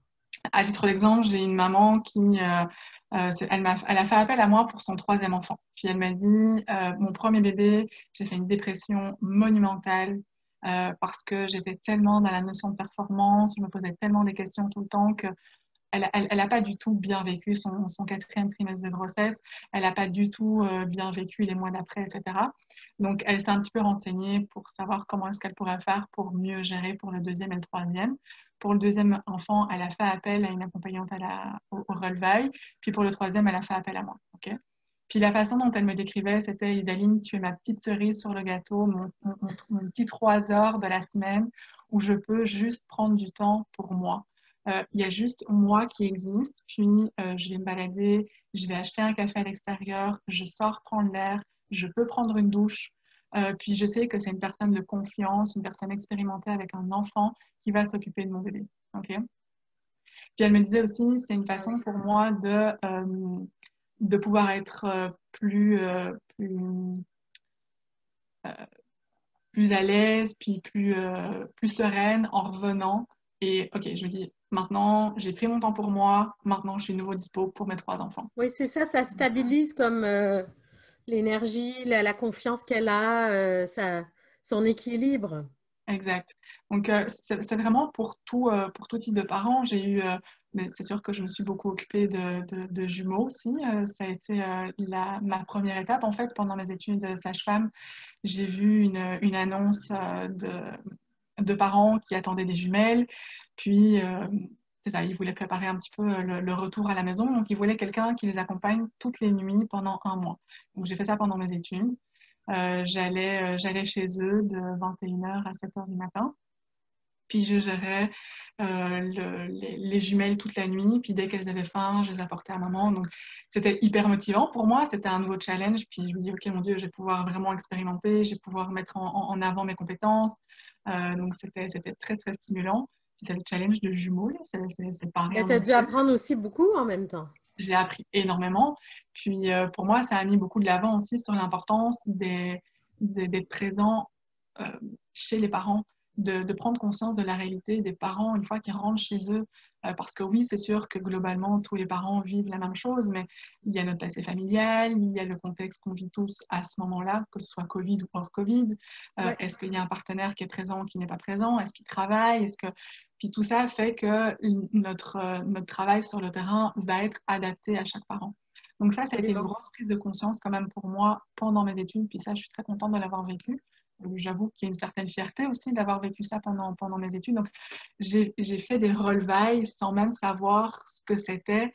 à titre d'exemple, j'ai une maman qui, euh, euh, c'est- elle m'a, elle a fait appel à moi pour son troisième enfant. Puis elle m'a dit, euh, mon premier bébé, j'ai fait une dépression monumentale euh, parce que j'étais tellement dans la notion de performance, je me posais tellement des questions tout le temps que elle, elle, elle a pas du tout bien vécu son, son quatrième trimestre de grossesse. Elle n'a pas du tout euh, bien vécu les mois d'après, et cetera. Donc, elle s'est un petit peu renseignée pour savoir comment est-ce qu'elle pourrait faire pour mieux gérer pour le deuxième et le troisième. Pour le deuxième enfant, elle a fait appel à une accompagnante à la, au, au relevail. Puis pour le troisième, elle a fait appel à moi. OK? Puis la façon dont elle me décrivait, c'était Isaline, tu es ma petite cerise sur le gâteau, mon, mon, mon, mon petit trois heures de la semaine où je peux juste prendre du temps pour moi. Euh, il y a juste moi qui existe, puis euh, je vais me balader, je vais acheter un café à l'extérieur, je sors prendre l'air, je peux prendre une douche, euh, puis je sais que c'est une personne de confiance, une personne expérimentée avec un enfant qui va s'occuper de mon bébé. Okay? Puis elle me disait aussi, c'est une Ah oui. façon pour moi de, euh, de pouvoir être euh, plus, euh, plus, euh, plus à l'aise, puis plus, euh, plus sereine en revenant. Et ok, je me dis, Maintenant, j'ai pris mon temps pour moi. Maintenant, je suis de nouveau dispo pour mes trois enfants. Oui, c'est ça, ça stabilise comme euh, l'énergie, la, la confiance qu'elle a, euh, ça, son équilibre. Exact. Donc, euh, c'est c'est vraiment pour tout, euh, pour tout type de parents. J'ai eu, euh, mais c'est sûr que je me suis beaucoup occupée de, de- de jumeaux aussi. Euh, ça a été euh, la, ma première étape. En fait, pendant mes études de sage-femme, j'ai vu une, une annonce euh, de, de parents qui attendaient des jumelles. Puis, euh, c'est ça, ils voulaient préparer un petit peu euh, le, le retour à la maison. Donc, ils voulaient quelqu'un qui les accompagne toutes les nuits pendant un mois. Donc, j'ai fait ça pendant mes études. Euh, j'allais, euh, j'allais chez eux de vingt et une heures à sept heures du matin. Puis je gérais euh, le- les, les jumelles toute la nuit. Puis dès qu'elles avaient faim, je les apportais à maman. Donc c'était hyper motivant pour moi. C'était un nouveau challenge. Puis je me dis, OK, mon Dieu, je vais pouvoir vraiment expérimenter. Je vais pouvoir mettre en, en- en avant mes compétences. Euh, donc c'était, c'était très, très stimulant. Puis c'est le challenge de jumeaux, là. C'est, c'est, c'est pas Mais rien tu as non dû plus. apprendre aussi beaucoup en même temps. J'ai appris énormément. Puis euh, pour moi, ça a mis beaucoup de l'avant aussi sur l'importance des, des- d'être présent euh, chez les parents, de, de prendre conscience de la réalité des parents une fois qu'ils rentrent chez eux. Euh, parce que oui, c'est sûr que globalement, tous les parents vivent la même chose, mais il y a notre passé familial, il y a le contexte qu'on vit tous à ce moment-là, que ce soit Covid ou hors Covid. Euh, Ouais, est-ce qu'il y a un partenaire qui est présent ou qui n'est pas présent? Est-ce qu'il travaille? Est-ce que puis tout ça fait que notre, euh, notre travail sur le terrain va être adapté à chaque parent. Donc ça, ça a été une absolument. grosse prise de conscience quand même pour moi pendant mes études. Puis ça, je suis très contente de l'avoir vécu. Euh, J'avoue qu'il y a une certaine fierté aussi d'avoir vécu ça pendant, pendant mes études. Donc j'ai j'ai fait des relevailles sans même savoir ce que c'était,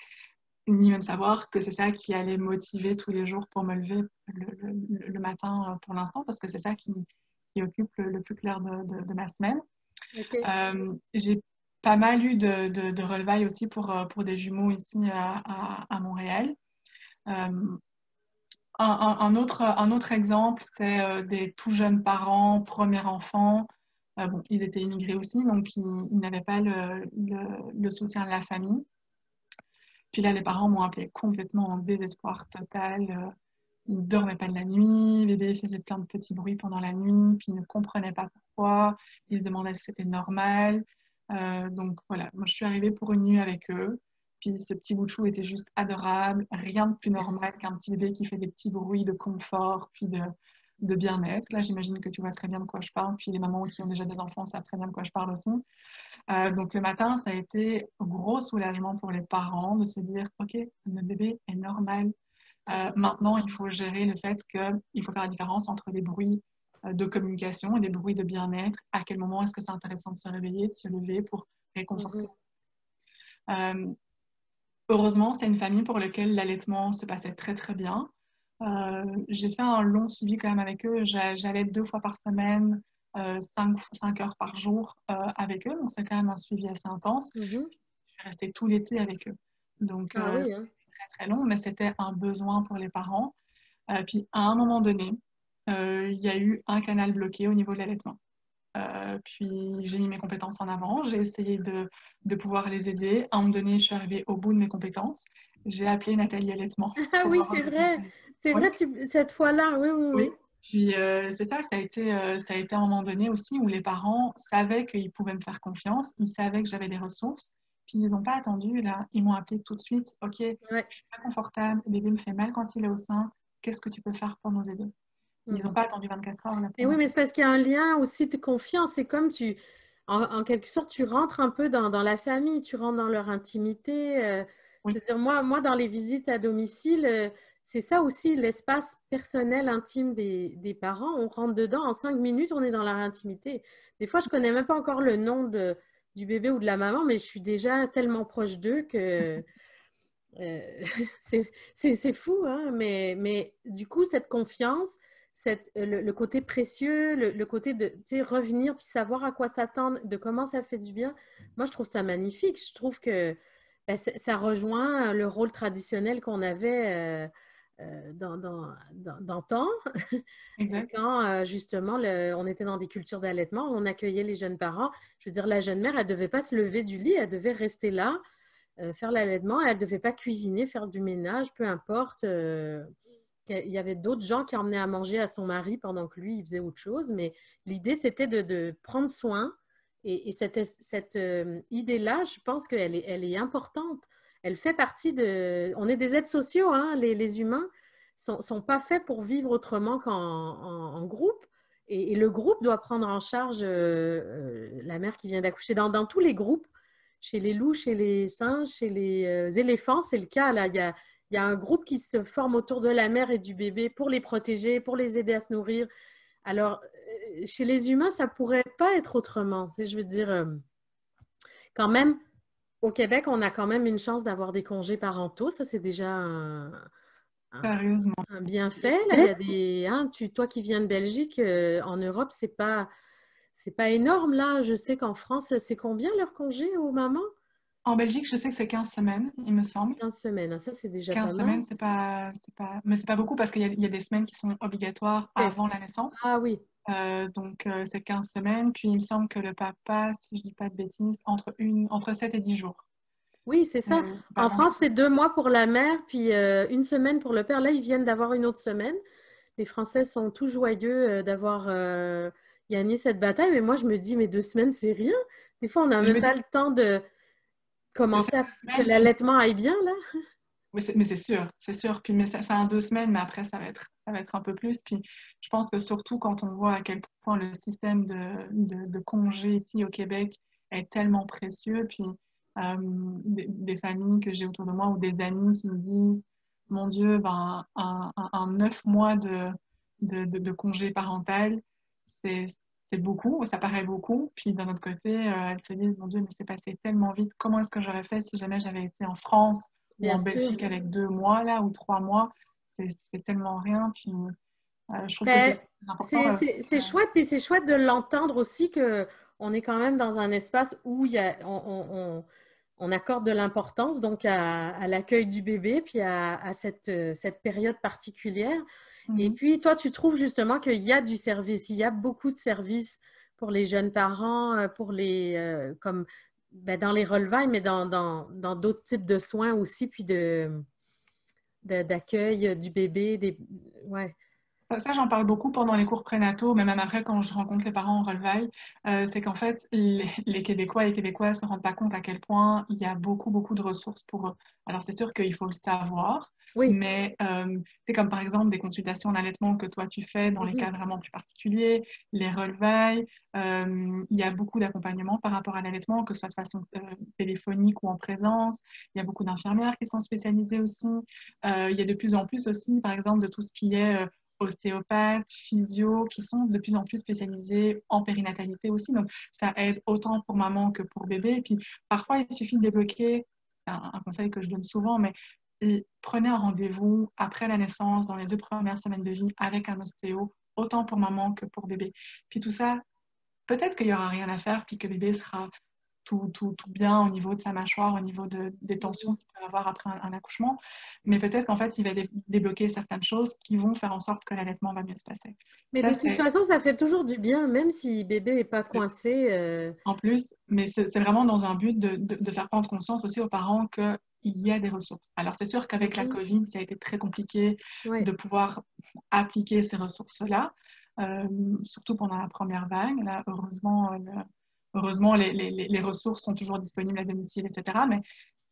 ni même savoir que c'est ça qui allait motiver tous les jours pour me lever le, le- le matin euh, pour l'instant, parce que c'est ça qui, qui occupe le, le plus clair de, de- de ma semaine. OK. Euh, j'ai pas mal eu de, de, de relevailles aussi pour, euh, pour des jumeaux ici à, à, à Montréal. Euh, un, un- un autre, un autre exemple, c'est euh, des tout jeunes parents, premier enfant. Euh, bon, ils étaient immigrés aussi, donc ils, ils n'avaient pas le, le, le soutien de la famille. Puis là, les parents m'ont appelé complètement en désespoir total. Euh, ils ne dormaient pas de la nuit, bébé faisait plein de petits bruits pendant la nuit, puis ils ne comprenaient pas pourquoi. Ils se demandaient si c'était normal. Euh, donc voilà, moi je suis arrivée pour une nuit avec eux. Puis ce petit bout de chou était juste adorable. Rien de plus normal qu'un petit bébé qui fait des petits bruits de confort, puis de, de bien-être. Là, j'imagine que tu vois très bien de quoi je parle. Puis les mamans qui ont déjà des enfants savent très bien de quoi je parle aussi. Euh, donc le matin, ça a été un gros soulagement pour les parents de se dire, OK, notre bébé est normal. Euh, maintenant, il faut gérer le fait qu'il faut faire la différence entre des bruits euh, de communication et des bruits de bien-être. À quel moment est-ce que c'est intéressant de se réveiller, de se lever pour réconforter? Mhm. Euh, Heureusement, c'est une famille pour laquelle l'allaitement se passait très très bien. Euh, j'ai fait un long suivi quand même avec eux. J'allais deux fois par semaine, euh, cinq, cinq heures par jour euh, avec eux. Donc c'est quand même un suivi assez intense. Mhm. Je suis restée tout l'été avec eux. Donc Ah euh, oui, hein. c'était très très long, mais c'était un besoin pour les parents. Euh, puis à un moment donné, euh, il y a eu un canal bloqué au niveau de l'allaitement. Euh, puis j'ai mis mes compétences en avant, j'ai essayé de, de pouvoir les aider. À un moment donné, je suis arrivée au bout de mes compétences. J'ai appelé Nathalie Allaitement Ah pour oui, avoir c'est des vrai. conseils. C'est Oui, vrai, tu- cette fois-là, oui, oui, oui. oui. Puis euh, c'est ça, ça a été, euh, ça a été un moment donné aussi où les parents savaient qu'ils pouvaient me faire confiance, ils savaient que j'avais des ressources, puis ils n'ont pas attendu, là, ils m'ont appelé tout de suite, OK, je Ouais. suis pas confortable, le bébé me fait mal quand il est au sein, qu'est-ce que tu peux faire pour nous aider? Ils n'ont Mhm. pas attendu vingt-quatre heures là Mais pour oui, mais m'appeler. c'est parce qu'il y a un lien aussi de confiance. C'est comme tu, en, en quelque sorte, tu rentres un peu dans, dans la famille, tu rentres dans leur intimité. euh, je Oui, veux dire, moi, moi, dans les visites à domicile, euh, c'est ça aussi, l'espace personnel intime des, des parents. On rentre dedans, en cinq minutes, on est dans leur intimité. Des fois, je connais même pas encore le nom de, du bébé ou de la maman, mais je suis déjà tellement proche d'eux que euh, c'est c'est- c'est fou, hein, mais, mais du coup, cette confiance, cette, euh, le, le côté précieux, le, le côté de tu sais, revenir puis savoir à quoi s'attendre, de comment ça fait du bien, moi, je trouve ça magnifique. Je trouve que ben, ça ça rejoint le rôle traditionnel qu'on avait euh, euh, dans, dans, dans, dans le temps, exact. quand euh, justement le- on était dans des cultures d'allaitement, on accueillait les jeunes parents. Je veux dire, la jeune mère, elle ne devait pas se lever du lit, elle devait rester là euh, faire l'allaitement. Elle ne devait pas cuisiner, faire du ménage, peu importe. Euh, il y avait d'autres gens qui emmenaient à manger à son mari pendant que lui, il faisait autre chose. Mais l'idée, c'était de, de prendre soin Et, et cette, cette euh, idée-là, je pense qu'elle est, elle est importante. Elle fait partie de... On est des êtres sociaux, hein, les, les humains sont, sont pas faits pour vivre autrement qu'en en, en groupe. Et, et, le groupe doit prendre en charge euh, euh, la mère qui vient d'accoucher. Dans, dans tous les groupes, chez les loups, chez les singes, chez les euh, éléphants, c'est le cas. Là, il y a, il y a un groupe qui se forme autour de la mère et du bébé pour les protéger, pour les aider à se nourrir. Alors, euh, chez les humains, ça pourrait pas être autrement. Tu sais, je veux dire, euh, quand même, au Québec, on a quand même une chance d'avoir des congés parentaux. Ça, c'est déjà un, un, Sérieusement. un bienfait. Là, il y a des, hein, tu, toi qui viens de Belgique, euh, en Europe, c'est pas, c'est pas énorme. Là, je sais qu'en France, c'est combien leur congé aux mamans? En Belgique, je sais que c'est quinze semaines, il me semble. quinze semaines. Ça, c'est déjà pas quinze mal. semaines, c'est pas, c'est pas, mais c'est pas beaucoup parce qu'il y a, il y a des semaines qui sont obligatoires avant la naissance. Ah oui. Euh, donc, euh, c'est quinze semaines. Puis, il me semble que le papa, si je dis pas de bêtises, entre, une, entre sept et dix jours. Oui, c'est ça. Euh, c'est pas En France, grand-chose. c'est deux mois pour la mère, puis euh, une semaine pour le père. Là, ils viennent d'avoir une autre semaine. Les Français sont tout joyeux euh, d'avoir euh, gagné cette bataille. Mais moi, je me dis, mais deux semaines, c'est rien. Des fois, on n'a Je même me dis, pas le temps de mais c'est commencer à deux que semaines, puis, l'allaitement aille bien, là. mais c'est mais c'est sûr, c'est sûr. Puis, mais c'est c'est un deux semaines, mais après, ça va être, ça va être un peu plus. Puis, je pense que surtout quand on voit à quel point le système de, de, de congés ici au Québec est tellement précieux, puis euh, des, des familles que j'ai autour de moi ou des amis qui me disent, mon Dieu, ben, un, un, un neuf mois de, de, de, de congé parental, c'est, c'est beaucoup, ça paraît beaucoup. Puis d'un autre côté, euh, elles se disent, mon Dieu, mais c'est passé tellement vite. Comment est-ce que j'aurais fait si jamais j'avais été en France ou Bien en sûr. Belgique avec deux mois là ou trois mois? C'est c'est tellement rien. Puis euh, je trouve que c'est Ben, c'est important c'est là aussi. c'est- c'est chouette, puis c'est chouette de l'entendre aussi que on est quand même dans un espace où il y a, on, on- on- on accorde de l'importance donc à, à l'accueil du bébé, puis à, à cette, euh, cette période particulière. Et Mhm. puis, toi, tu trouves justement qu'il y a du service, il y a beaucoup de services pour les jeunes parents, euh, pour les, euh, comme ben, dans les relevailles, mais dans, dans, dans d'autres types de soins aussi, puis de, de- d'accueil du bébé. Des... Ouais, Ça, ça, j'en parle beaucoup pendant les cours prénataux, mais même après, quand je rencontre les parents en relevail, euh, c'est qu'en fait, les, les Québécois et les Québécoises ne se rendent pas compte à quel point il y a beaucoup, beaucoup de ressources pour eux. Alors, c'est sûr qu'il faut le savoir, oui. mais euh, c'est comme par exemple des consultations d'allaitement que toi, tu fais dans les Mhm. cas vraiment plus particuliers, les relevailles. Euh, il y a beaucoup d'accompagnement par rapport à l'allaitement, que ce soit de façon euh, téléphonique ou en présence. Il y a beaucoup d'infirmières qui sont spécialisées aussi. Euh, il y a de plus en plus aussi, par exemple, de tout ce qui est... euh, ostéopathes, physio, qui sont de plus en plus spécialisés en périnatalité aussi. Donc, ça aide autant pour maman que pour bébé. Et puis, parfois, il suffit de débloquer, c'est un, un conseil que je donne souvent, mais prenez un rendez-vous après la naissance, dans les deux premières semaines de vie, avec un ostéo, autant pour maman que pour bébé. Puis tout ça, peut-être qu'il n'y aura rien à faire, puis que bébé sera tout, tout, tout bien au niveau de sa mâchoire, au niveau de, des tensions qu'il peut avoir après un, un accouchement. Mais peut-être qu'en fait, il va dé débloquer certaines choses qui vont faire en sorte que l'allaitement va mieux se passer. Mais Ça, de toute c'est façon, ça fait toujours du bien, même si bébé n'est pas coincé. euh, en plus, mais c'est vraiment dans un but de, de, de faire prendre conscience aussi aux parents qu'il y a des ressources. Alors, c'est sûr qu'avec la mhm. COVID, ça a été très compliqué Ouais, de pouvoir appliquer ces ressources-là, euh, surtout pendant la première vague. Là, heureusement, euh, le, heureusement les, les, les, ressources sont toujours disponibles à domicile, et cetera. Mais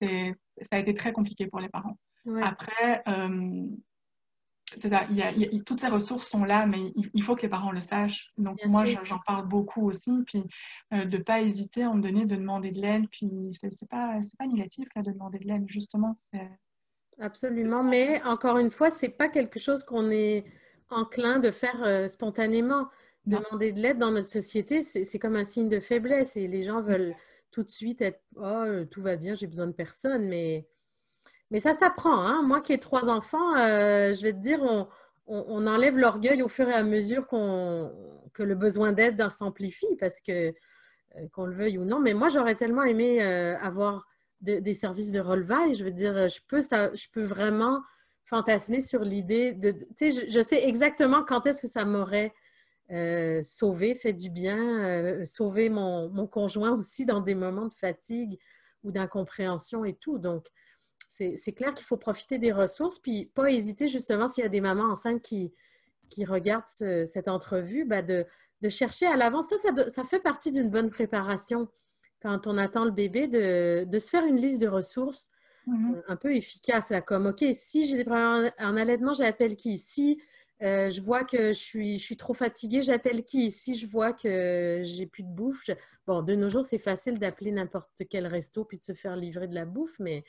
ça a été très compliqué pour les parents. ouais, Après, euh, c'est ça, il y a, il y a- toutes ces ressources sont là, mais il, il faut que les parents le sachent. Donc bien moi, sûr. je- j'en parle beaucoup aussi, puis euh, de pas hésiter à me donner, de demander de l'aide, puis c'est c'est pas, c'est pas négatif là, de demander de l'aide, justement, c'est... Absolument. Mais encore une fois, c'est pas quelque chose qu'on est enclin de faire euh, spontanément. Non. Demander de l'aide dans notre société, c'est c'est comme un signe de faiblesse et les gens veulent tout de suite être oh, euh, tout va bien, j'ai besoin de personne. Mais, mais ça s'apprend, hein. Moi qui ai trois enfants, euh, je vais te dire, on, on- on enlève l'orgueil au fur et à mesure qu'on, que le besoin d'aide s'amplifie parce que euh, qu'on le veuille ou non. Mais moi, j'aurais tellement aimé euh, avoir de- des services de relevaille. Je veux dire, je peux, ça, je peux vraiment fantasmer sur l'idée de... de- Tu sais, je, je sais exactement quand est-ce que ça m'aurait euh, sauvé, fait du bien, euh, sauvé mon, mon conjoint aussi dans des moments de fatigue ou d'incompréhension et tout. Donc, c'est c'est clair qu'il faut profiter des ressources, puis pas hésiter justement s'il y a des mamans enceintes qui, qui regardent ce- cette entrevue, ben de, de chercher à l'avance. Ça, ça, do- ça fait partie d'une bonne préparation quand on attend le bébé, de, de se faire une liste de ressources Mhm. euh, un peu efficace, là, comme, OK, si j'ai des problèmes en, en allaitement, j'appelle qui? Si euh, je vois que je suis, je suis trop fatiguée, j'appelle qui? Si je vois que j'ai plus de bouffe, je- bon, de nos jours, c'est facile d'appeler n'importe quel resto puis de se faire livrer de la bouffe, mais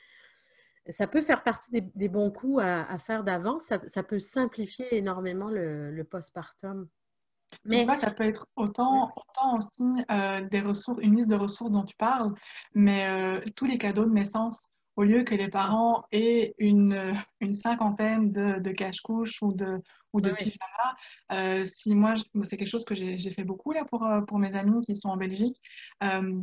ça peut faire partie des, des bons coups à, à faire d'avance. Ça, ça peut simplifier énormément le, le postpartum. Et tu Mais, vois, ça peut être ouais, autant, autant aussi euh, des ressources, une liste de ressources dont tu parles, mais euh, tous les cadeaux de naissance, au lieu que les ah, parents aient une, euh, une cinquantaine de, de cache-couches ou de, ou ouais, de ouais. pyjamas, euh, si moi, je- c'est quelque chose que j'ai j'ai fait beaucoup là pour, euh, pour mes amis qui sont en Belgique, euh,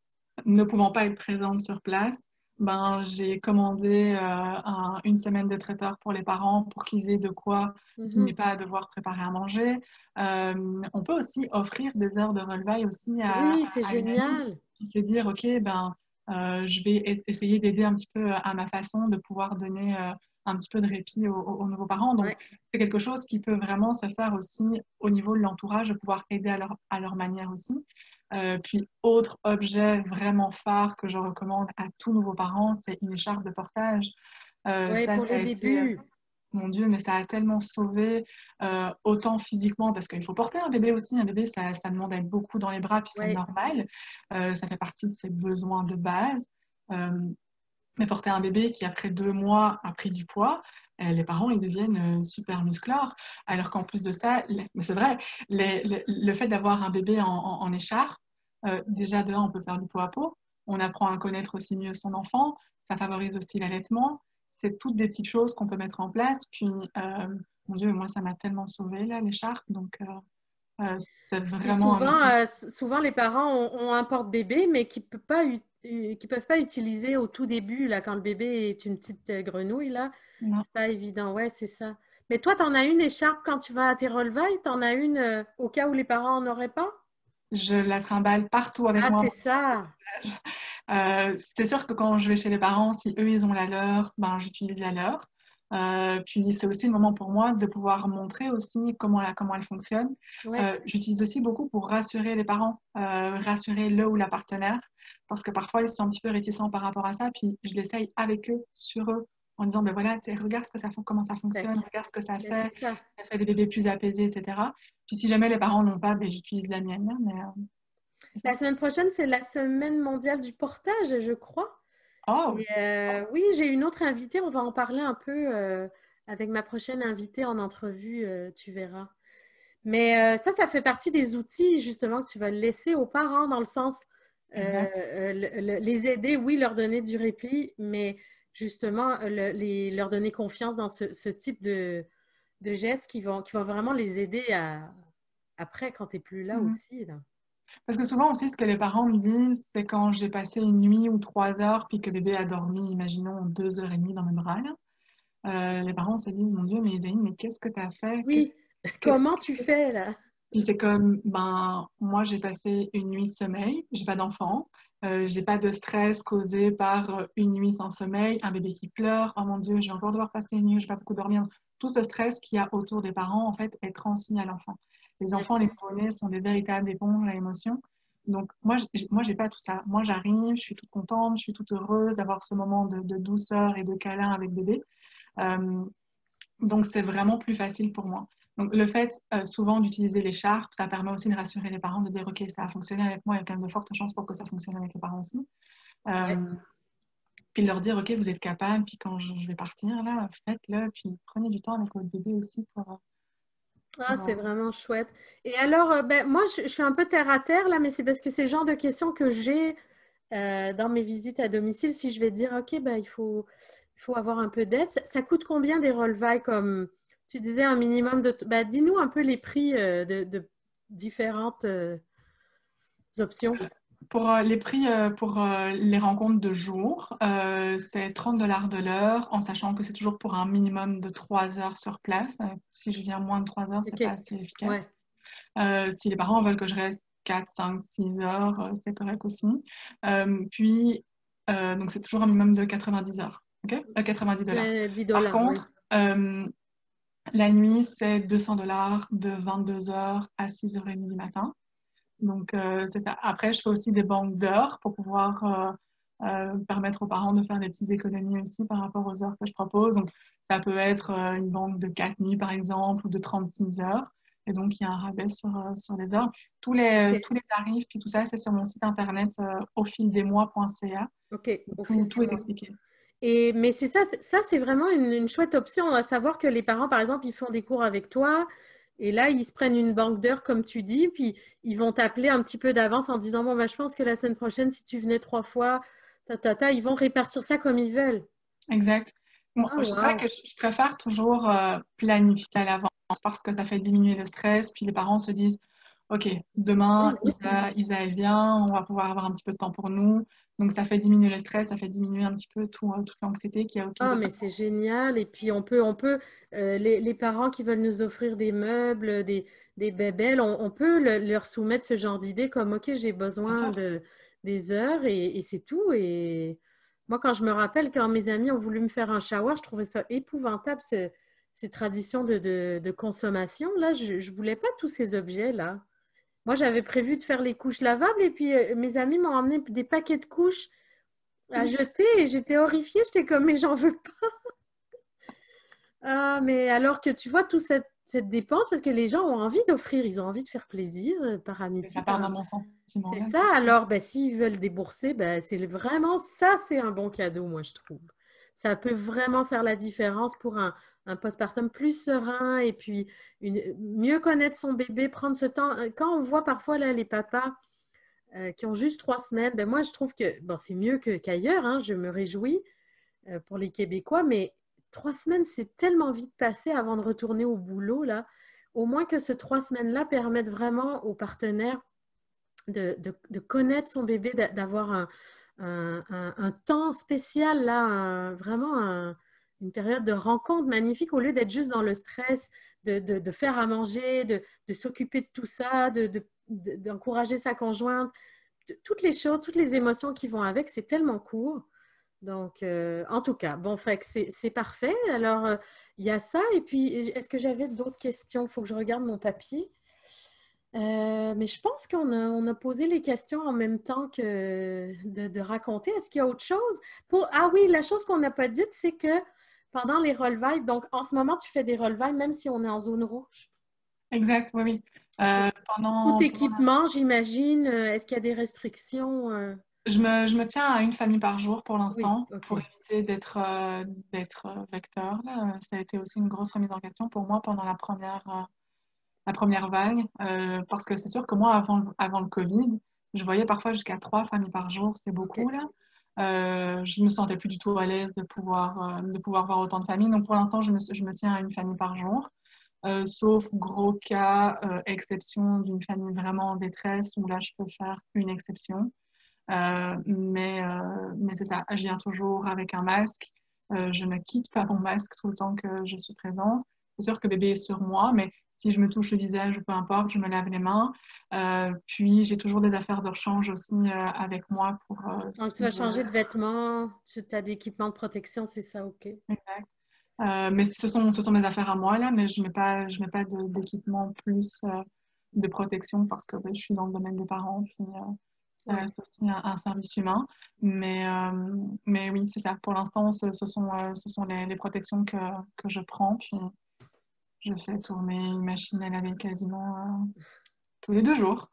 ne pouvant pas être présente sur place, ben, j'ai commandé euh, un- une semaine de traiteur pour les parents pour qu'ils aient de quoi, qu'ils n'aient Mhm. pas à devoir préparer à manger. Euh, on peut aussi offrir des heures de relevail aussi à, Oui, à- c'est à une amie, génial. puis se dire, OK, ben, euh, je vais es- essayer d'aider un petit peu à ma façon de pouvoir donner euh, un petit peu de répit aux, aux- aux nouveaux parents. Donc, Ouais. c'est quelque chose qui peut vraiment se faire aussi au niveau de l'entourage, de pouvoir aider à leur, à leur manière aussi. Euh, puis, autre objet vraiment phare que je recommande à tous nouveaux parents, c'est une écharpe de portage. Euh, Ouais, ça, pour ça a les été, euh, débuts. mon Dieu, mais ça a tellement sauvé, euh, autant physiquement, parce qu'il faut porter un bébé aussi. Un bébé, ça, ça demande à être beaucoup dans les bras, puis c'est Ouais. normal. Euh, ça fait partie de ses besoins de base. Euh, mais porter un bébé qui, après deux mois, a pris du poids, euh, les parents, ils deviennent euh, super musclores. Alors qu'en plus de ça, les- mais c'est vrai, les- les- le fait d'avoir un bébé en, en- en écharpe, euh, déjà de un, on peut faire du pot à pot. On apprend à connaître aussi mieux son enfant. Ça favorise aussi l'allaitement. C'est toutes des petites choses qu'on peut mettre en place. Puis, euh, mon Dieu, moi, ça m'a tellement sauvée, là, l'écharpe. Donc, euh, euh, c'est Puis vraiment un souvent, outil. euh, s- souvent les parents ont, ont un porte-bébé, mais qui peut pas u- u- qui peuvent pas utiliser au tout début, là, quand le bébé est une petite euh, grenouille, là. Non. C'est pas évident. Ouais, c'est ça. Mais toi, tu en as une écharpe quand tu vas à tes relevailles? Tu en as une euh, au cas où les parents en auraient pas? Je la trimballe partout avec Ah, moi. c'est ça. Euh, c'est sûr que quand je vais chez les parents, si eux, ils ont la leur, ben, j'utilise la leur. Euh, puis c'est aussi le moment pour moi de pouvoir montrer aussi comment, la, comment elle fonctionne. Ouais. Euh, j'utilise aussi beaucoup pour rassurer les parents, euh, rassurer le ou la partenaire, parce que parfois ils sont un petit peu réticents par rapport à ça, puis je l'essaye avec eux, sur eux, en disant, ben voilà, tu sais, regarde ce que ça, fon- comment ça fonctionne, Tac. regarde ce que ça Ben, c'est fait, ça. ça fait des bébés plus apaisés, et cetera. Puis si jamais les parents n'ont pas, ben, j'utilise la mienne, hein, mais euh, c'est ça. La semaine prochaine, c'est la semaine mondiale du portage, je crois. Oh! Et euh, oui, j'ai une autre invitée. On va en parler un peu euh, avec ma prochaine invitée en entrevue, euh, tu verras. Mais euh, ça, ça fait partie des outils justement que tu vas laisser aux parents dans le sens euh, Exact. euh, le- le- les aider, oui, leur donner du répit, mais justement le- les, leur donner confiance dans ce, ce type de, de gestes qui vont, qui vont vraiment les aider à, après quand tu n'es plus là Mhm. aussi. Là. Parce que souvent aussi, ce que les parents me disent, c'est quand j'ai passé une nuit ou trois heures, puis que bébé a dormi, imaginons, deux heures et demie dans mes bras, là, euh, les parents se disent, mon Dieu, mais Isaïe, mais qu'est-ce que tu as fait? Qu'est-ce Oui, que... comment tu fais là? Puis c'est comme, ben, moi, j'ai passé une nuit de sommeil, j'ai pas d'enfant, euh, j'ai pas de stress causé par euh, une nuit sans sommeil, un bébé qui pleure, oh mon Dieu, je vais encore devoir passer une nuit, j'ai pas beaucoup dormi. Tout ce stress qu'il y a autour des parents, en fait, est transmis à l'enfant. Les Bien enfants, les sûr. nouveau-nés sont des véritables éponges à émotions. Donc, moi, j'ai, moi, j'ai pas tout ça. Moi, j'arrive, je suis toute contente, je suis toute heureuse d'avoir ce moment de, de douceur et de câlin avec bébé. Euh, donc, c'est vraiment plus facile pour moi. Donc, le fait euh, souvent d'utiliser l'écharpe, ça permet aussi de rassurer les parents, de dire, OK, ça a fonctionné avec moi, il y a quand même de fortes chances pour que ça fonctionne avec les parents aussi. Ouais. Euh, Puis de leur dire, OK, vous êtes capable, puis quand je, je vais partir, là, faites-le, puis prenez du temps avec votre bébé aussi pour... Ah, pour c'est euh, vraiment chouette. Et alors, euh, ben, moi, je, je suis un peu terre à terre là, mais c'est parce que c'est le genre de questions que j'ai euh, dans mes visites à domicile. Si je vais dire, OK, ben, il faut, il faut avoir un peu d'aide. Ça, ça coûte combien des relevailles comme tu disais, un minimum de... Ben, dis-nous un peu les prix euh, de, de différentes euh, options. Pour euh, les prix euh, pour euh, les rencontres de jour, euh, c'est trente dollars de l'heure, en sachant que c'est toujours pour un minimum de trois heures sur place. Euh, si je viens moins de trois heures, c'est OK. pas assez Ouais. efficace. Euh, si les parents veulent que je reste quatre, cinq, six heures, euh, c'est correct aussi. Euh, puis, euh, donc c'est toujours un minimum de quatre-vingt-dix heures. OK? Euh, quatre-vingt-dix dollars. Ouais, dix Par dollars, oui. contre, euh, La nuit, c'est deux cents dollars de vingt-deux heures à six heures trente du matin. Donc, euh, c'est ça. Après, je fais aussi des banques d'heures pour pouvoir euh, euh, permettre aux parents de faire des petites économies aussi par rapport aux heures que je propose. Donc, ça peut être euh, une banque de quatre nuits, par exemple, ou de trente-six heures. Et donc, il y a un rabais sur, euh, sur les heures. Tous les, OK. tous les tarifs, puis tout ça, c'est sur mon site internet euh, au fil des mois point c a. OK, au Tout, fil des tout est mois. expliqué. Et, mais c'est ça, c'est- ça c'est vraiment une, une chouette option, à savoir que les parents, par exemple, ils font des cours avec toi et là, ils se prennent une banque d'heures, comme tu dis, puis ils vont t'appeler un petit peu d'avance en disant, bon, ben, je pense que la semaine prochaine, si tu venais trois fois, ta, ta, ta, ils vont répartir ça comme ils veulent. Exact. Moi, Ah, c'est vrai wow. que je je préfère toujours euh, planifier à l'avance parce que ça fait diminuer le stress. Puis les parents se disent, OK, Oui, demain, oui. Isa, Isa, elle vient, on va pouvoir avoir un petit peu de temps pour nous. Donc ça fait diminuer le stress, ça fait diminuer un petit peu tout, euh, toute l'anxiété qu'il y a autour Ah, de mais tout. c'est génial. Et puis, on peut, on peut euh, les, les parents qui veulent nous offrir des meubles, des, des bébelles, on, on peut le- leur soumettre ce genre d'idée comme, OK, j'ai Bien besoin sûr. de, des heures et, et c'est tout. Et moi, quand je me rappelle, quand mes amis ont voulu me faire un shower, je trouvais ça épouvantable, ce- ces traditions de, de, de consommation. Là, je ne voulais pas tous ces objets-là. Moi, j'avais prévu de faire les couches lavables et puis euh, mes amis m'ont emmené des paquets de couches à jeter et j'étais horrifiée. J'étais comme, mais j'en veux. Ah, mais alors que tu vois, toute cette, cette dépense, parce que les gens ont envie d'offrir, ils ont envie de faire plaisir euh, par Et ça amitié, part par d'un un- bon sentiment, C'est là, ça, effectivement. alors ben, s'ils veulent débourser, ben, c'est le- vraiment, ça, c'est un bon cadeau, moi, je trouve. Ça peut vraiment faire la différence pour un, un postpartum plus serein et puis une, mieux connaître son bébé, prendre ce temps. Quand on voit parfois là, les papas euh, qui ont juste trois semaines, ben, moi, je trouve que bon, c'est mieux que- qu'ailleurs, hein, je me réjouis euh, pour les Québécois, mais trois semaines, c'est tellement vite passé avant de retourner au boulot, là. Au moins que ces trois semaines-là permettent vraiment aux partenaires de, de- de connaître son bébé, d'a- d'avoir un, un- un- un temps spécial, là, un- vraiment un- une période de rencontre magnifique au lieu d'être juste dans le stress, de, de- de faire à manger, de, de s'occuper de tout ça, de, de- de- d'encourager sa conjointe, de- toutes les choses, toutes les émotions qui vont avec, c'est tellement court. Donc, euh, en tout cas, bon, fait que c'est c'est parfait. Alors, euh, il y a ça. Et puis, est-ce que j'avais d'autres questions? Il faut que je regarde mon papier. Euh, mais je pense qu'on a, on a posé les questions en même temps que de, de raconter. Est-ce qu'il y a autre chose? Pour... Ah oui, la chose qu'on n'a pas dite, c'est que pendant les relevailles, donc en ce moment, tu fais des relevailles même si on est en zone rouge. Exact, oui, oui. OK. Euh, Tout pendant, pendant équipement, j'imagine. euh, Est-ce qu'il y a des restrictions? euh? Je me, je me tiens à une famille par jour pour Oui, l'instant, OK. pour éviter d'être euh, d'être euh, vecteur, là. Ça a été aussi une grosse remise en question pour moi pendant la première, euh, la première vague, euh, parce que c'est sûr que moi, avant, le- avant le Covid, je voyais parfois jusqu'à trois familles par jour, c'est beaucoup, OK. là. Euh, je me sentais plus du tout à l'aise de pouvoir, euh, de pouvoir voir autant de familles. Donc pour l'instant, je me, je me tiens à une famille par jour. Euh, sauf gros cas, euh, exception d'une famille vraiment en détresse, où là, je peux faire une exception. Euh, mais euh, mais c'est ça, je viens toujours avec un masque. Euh, je ne quitte pas mon masque tout le temps que je suis présente. C'est sûr que bébé est sur moi, mais si je me touche le visage ou peu importe, je me lave les mains. Euh, puis j'ai toujours des affaires de rechange aussi euh, avec moi pour euh, Donc, si tu vas je... changer de vêtements, tu as d'équipement de protection, c'est ça, OK. Exact. Euh, mais ce sont, ce sont mes affaires à moi là, mais je mets pas, je mets pas de- d'équipement plus euh, de protection parce que ouais, je suis dans le domaine des parents, puis euh, ça Ouais. reste aussi un, un service humain. Mais, euh, mais oui, c'est ça. Pour l'instant, ce, ce sont, euh, ce sont les, les protections que, que je prends, puis je fais tourner une machine à laver quasiment euh, tous les deux jours.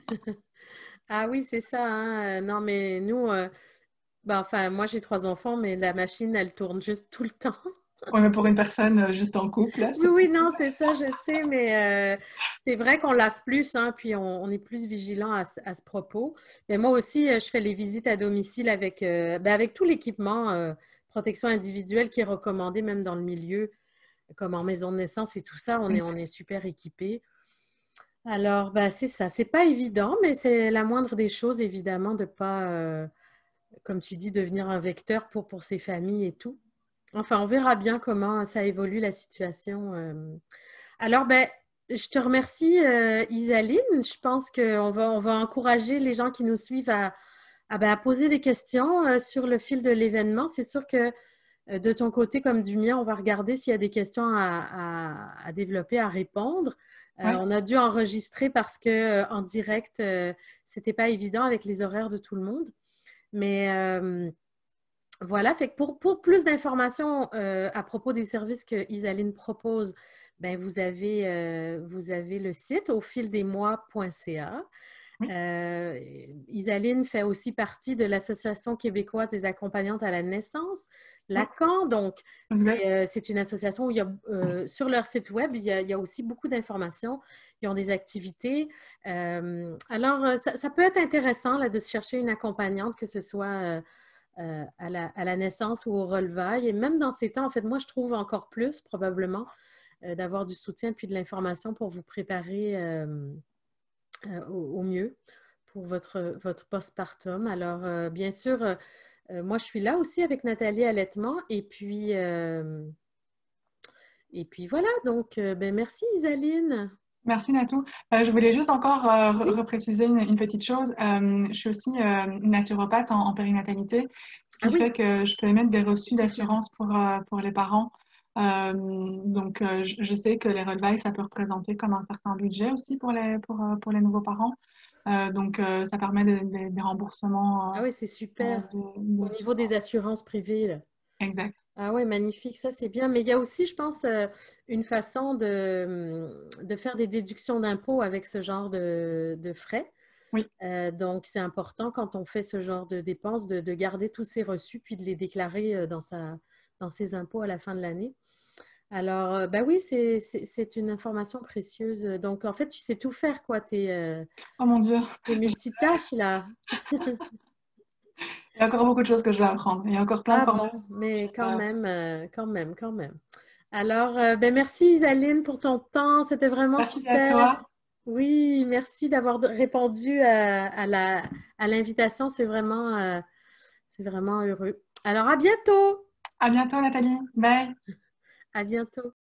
Ah oui, c'est ça, hein. Euh, Non, mais nous, euh, ben, enfin, moi j'ai trois enfants, mais la machine, elle tourne juste tout le temps. Ouais, mais pour une personne euh, juste en couple, là, Oui, c'est oui, beaucoup. non, c'est ça, je sais, mais euh, c'est vrai qu'on lave plus, hein, puis on, on est plus vigilant à, ce à ce propos. Mais moi aussi, euh, je fais les visites à domicile avec, euh, ben, avec tout l'équipement euh, protection individuelle qui est recommandé même dans le milieu, comme en maison de naissance et tout ça, on est, on est super équipés. Alors, ben, c'est ça. C'est pas évident, mais c'est la moindre des choses, évidemment, de pas, euh, comme tu dis, devenir un vecteur pour, pour ces familles et tout. Enfin, on verra bien comment ça évolue la situation. euh. Alors, ben, je te remercie, euh, Isaline. Je pense qu'on va, on va encourager les gens qui nous suivent à, à, ben, à poser des questions euh, sur le fil de l'événement. C'est sûr que euh, de ton côté comme du mien, on va regarder s'il y a des questions à, à- à développer, à répondre. Euh, Ouais. on a dû enregistrer parce que euh, en direct, euh, c'était pas évident avec les horaires de tout le monde. Mais euh, voilà, fait que pour, pour plus d'informations euh, à propos des services que Isaline propose, ben vous avez, euh, vous avez le site au fil des mois point c a. Oui. Euh, Isaline fait aussi partie de l'Association québécoise des accompagnantes à la naissance, Oui. l'A C A N. Donc, Exact. c'est euh, c'est une association où il y a, euh, sur leur site web, il y a, il y a aussi beaucoup d'informations. Ils ont des activités. Euh, alors, euh, ça, ça peut être intéressant là, de se chercher une accompagnante, que ce soit euh, euh, à la, à la naissance ou au relevail. Et même dans ces temps, en fait, moi, je trouve encore plus, probablement, euh, d'avoir du soutien puis de l'information pour vous préparer euh, euh, au, au mieux pour votre, votre postpartum. Alors, euh, bien sûr, euh, euh, moi, je suis là aussi avec Nathalie Allaitement. Et puis, euh, et puis voilà. Donc, euh, ben, merci Isaline. Merci Natou. Euh, je voulais juste encore euh, re- Oui. repréciser une, une petite chose. Euh, je suis aussi euh, naturopathe en, en périnatalité, ce Ah qui oui, fait que je peux émettre des reçus effectivement. d'assurance pour, euh, pour les parents. Euh, donc, euh, je, je sais que les relevailles, ça peut représenter comme un certain budget aussi pour les, pour, euh, pour les nouveaux parents. Euh, donc, euh, ça permet des, des- des remboursements Ah oui, c'est euh, euh, super. de, Au de niveau des assurances privées, là. Exact. Ah ouais, magnifique, ça c'est bien. Mais il y a aussi, je pense, euh, une façon de, de faire des déductions d'impôts avec ce genre de, de frais. Oui. Euh, donc, c'est important quand on fait ce genre de dépenses de, de garder tous ces reçus puis de les déclarer euh, dans sa, dans ses impôts à la fin de l'année. Alors, euh, ben oui, c'est, c'est, c'est une information précieuse. Donc, en fait, tu sais tout faire, quoi. Tu es, Oh mon Dieu. multitâche, là. Il y a encore beaucoup de choses que je vais apprendre. Il y a encore plein de Ah bon, formations. mais quand Euh, même, euh, quand même, quand même. Alors, euh, ben merci Isaline pour ton temps. C'était vraiment merci à super. toi. Oui, merci d'avoir d- répondu à, à la, à l'invitation. C'est vraiment, euh, c'est vraiment heureux. Alors, à bientôt. À bientôt, Nathalie. Bye. À bientôt.